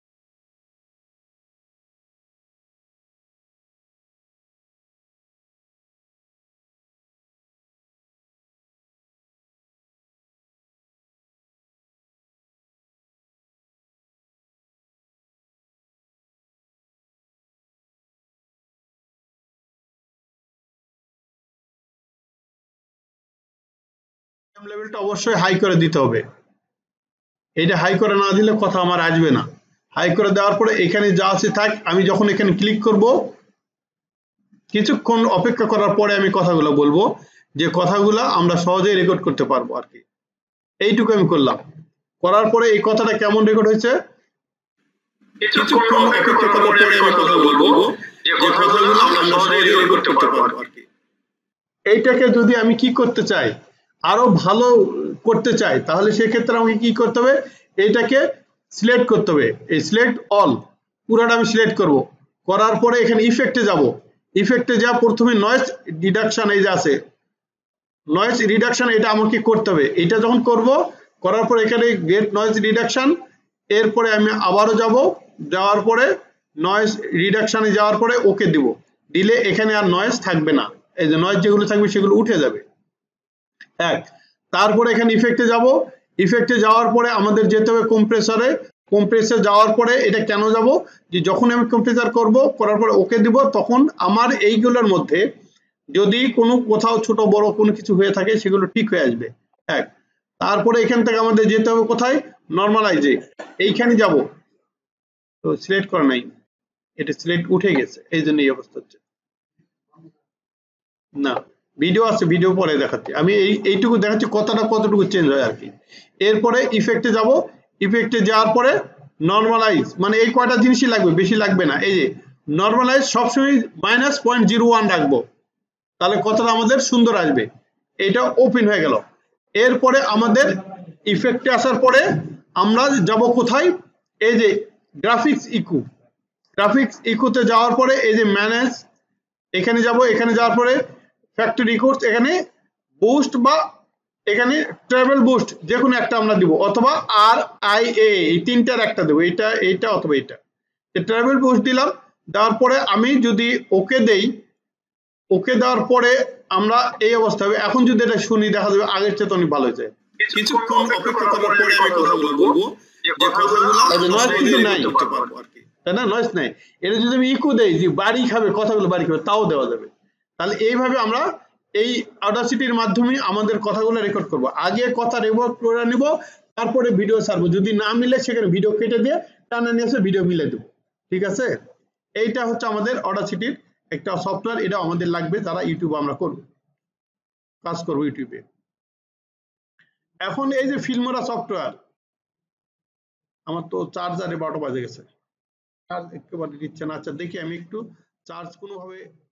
S1: লেভেলটা অবশ্যই হাই করে দিতে হবে। এইটা হাই করে না দিলে কথা আমার আসবে না। হাই করে দেওয়ার পরে এখানে যা আছে থাক, আমি যখন এখানে ক্লিক করব কিছুক্ষণ অপেক্ষা করার পরে আমি কথাগুলো বলবো, যে কথাগুলো আমরা সহজেই রেকর্ড করতে পারবো আর কি। এইটুকু আমি করলাম। করার পরে এই কথাটা কেমন রেকর্ড হয়েছে কিছুক্ষণ অপেক্ষা করার পরে আমি কথা বলবো, যে কথাগুলো আমরা সহজেই রেকর্ড করতে পারবো আর কি। এইটাকে যদি আমি কি করতে চাই, আরো ভালো করতে চাই, তাহলে সেক্ষেত্রে আমাকে কি করতে হবে, এইটাকে সিলেক্ট করতে হবে। এই সিলেক্ট অল পুরাটা আমি সিলেক্ট করব। করার পরে এখানে ইফেক্টে যাব। ইফেক্টে যা প্রথমে নয়েজ রিডাকশন এই যে আছে, নয়েজ রিডাকশন, এটা আমাকে করতে হবে। এটা যখন করব, করার পরে এখানে গেট নয়েজ রিডাকশন, এরপরে আমি আবারও যাব, যাওয়ার পরে নয়েজ রিডাকশনে যাওয়ার পরে ওকে দিব। দিলে এখানে আর নয়েজ থাকবে না, এই যে নয়েজ যেগুলো থাকবে সেগুলো উঠে যাবে। এক, তারপরে এখানে ইফেক্টে যাব। ইফেক্টে যাওয়ার পরে আমাদের যেতে হবে কম্প্রেসরে। কম্প্রেসরে যাওয়ার পরে এটা কেন যাব, যে যখন আমি কম্প্রেসার করব, করার পরে ওকে দিব, তখন আমার এইগুলোর মধ্যে যদি কোনো কোথাও ছোট বড় কোনো কিছু হয়ে থাকে সেগুলো ঠিক হয়ে আসবে। এক, তারপরে এখান থেকে আমাদের যেতে হবে কোথায়, নরমালাইজে, এইখানে যাব। তো সিলেক্ট করা নাই, এটা সিলেক্ট উঠে গেছে, এই জন্য এই অবস্থা হচ্ছে। না, ভিডিও আছে, ভিডিও পরে দেখাচ্ছি। আমি এইটুকু দেখাচ্ছি কথাটা কতটুকু চেঞ্জ হয় আর কি। এরপরে ইফেক্টে যাব। ইফেক্টে যাওয়ার পরে নরমালাইজ, মানে এই কয়টা জিনিসই লাগবে, বেশি লাগবে না। এই যে নরমালাইজ সবসময় -0.01 রাখবো, তাহলে কথাটা আমাদের সুন্দর আসবে। এটা ওপেন হয়ে গেল। এরপরে আমাদের ইফেক্টে আসার পরে আমরা যাব কোথায়, এই যে গ্রাফিক্স ইকো। গ্রাফিক্স ইকোতে যাওয়ার পরে এই যে ম্যানেজ, এখানে যাব। এখানে যাওয়ার পরে ফ্যাক্টরি কোর্স, এখানে বুস্ট বা এখানে ট্রাভেল বুস্ট যে কোনো একটা আমরা দিব, অথবা RIA, এই তিনটার একটা দেবো, এটা এইটা অথবা এটা। ট্রাভেল বুস্ট দিলাম। দেওয়ার পরে আমি যদি ওকে দেই, ওকে দেওয়ার পরে আমরা এই অবস্থা হবে। এখন যদি এটা শুনি, দেখা যাবে আগের চেয়ে অনেক ভালো হয়েছে। কিছুক্ষণ অপেক্ষা করার পরে আমি কথাগুলো বলবো, যে কথাগুলো নয়েজ কিন্তু নাই, তাই না, নয়েজ নাই। এটা যদি আমি ইকো দেই, যে বাড়ি খাবে, কথাগুলো বাড়ি খাবে, তাও দেওয়া যাবে। তাহলে এইভাবে আমরা এই অডাসিটির মাধ্যমে আমাদের কথাগুলো রেকর্ড করব। আগে কথা রেকর্ড করে নিব, তারপরে ভিডিও ছাড়বো। যদি না মিলে সেখানে ভিডিও কেটে দিয়ে টানা নিয়ে এসে ভিডিও মিলে দেবো। ঠিক আছে, এইটা হচ্ছে আমাদের অডাসিটির একটা সফটওয়্যার। এটা আমাদের লাগবে যারা ইউটিউব আমরা করব, কাজ করবো ইউটিউবে। এখন এই যে ফিল্মোরা সফটওয়্যার, আমার তো চার্জারে 12টা বাজে গেছে, চার্জ একেবারে দিচ্ছে না। আচ্ছা দেখি আমি একটু চার্জ কোনোভাবে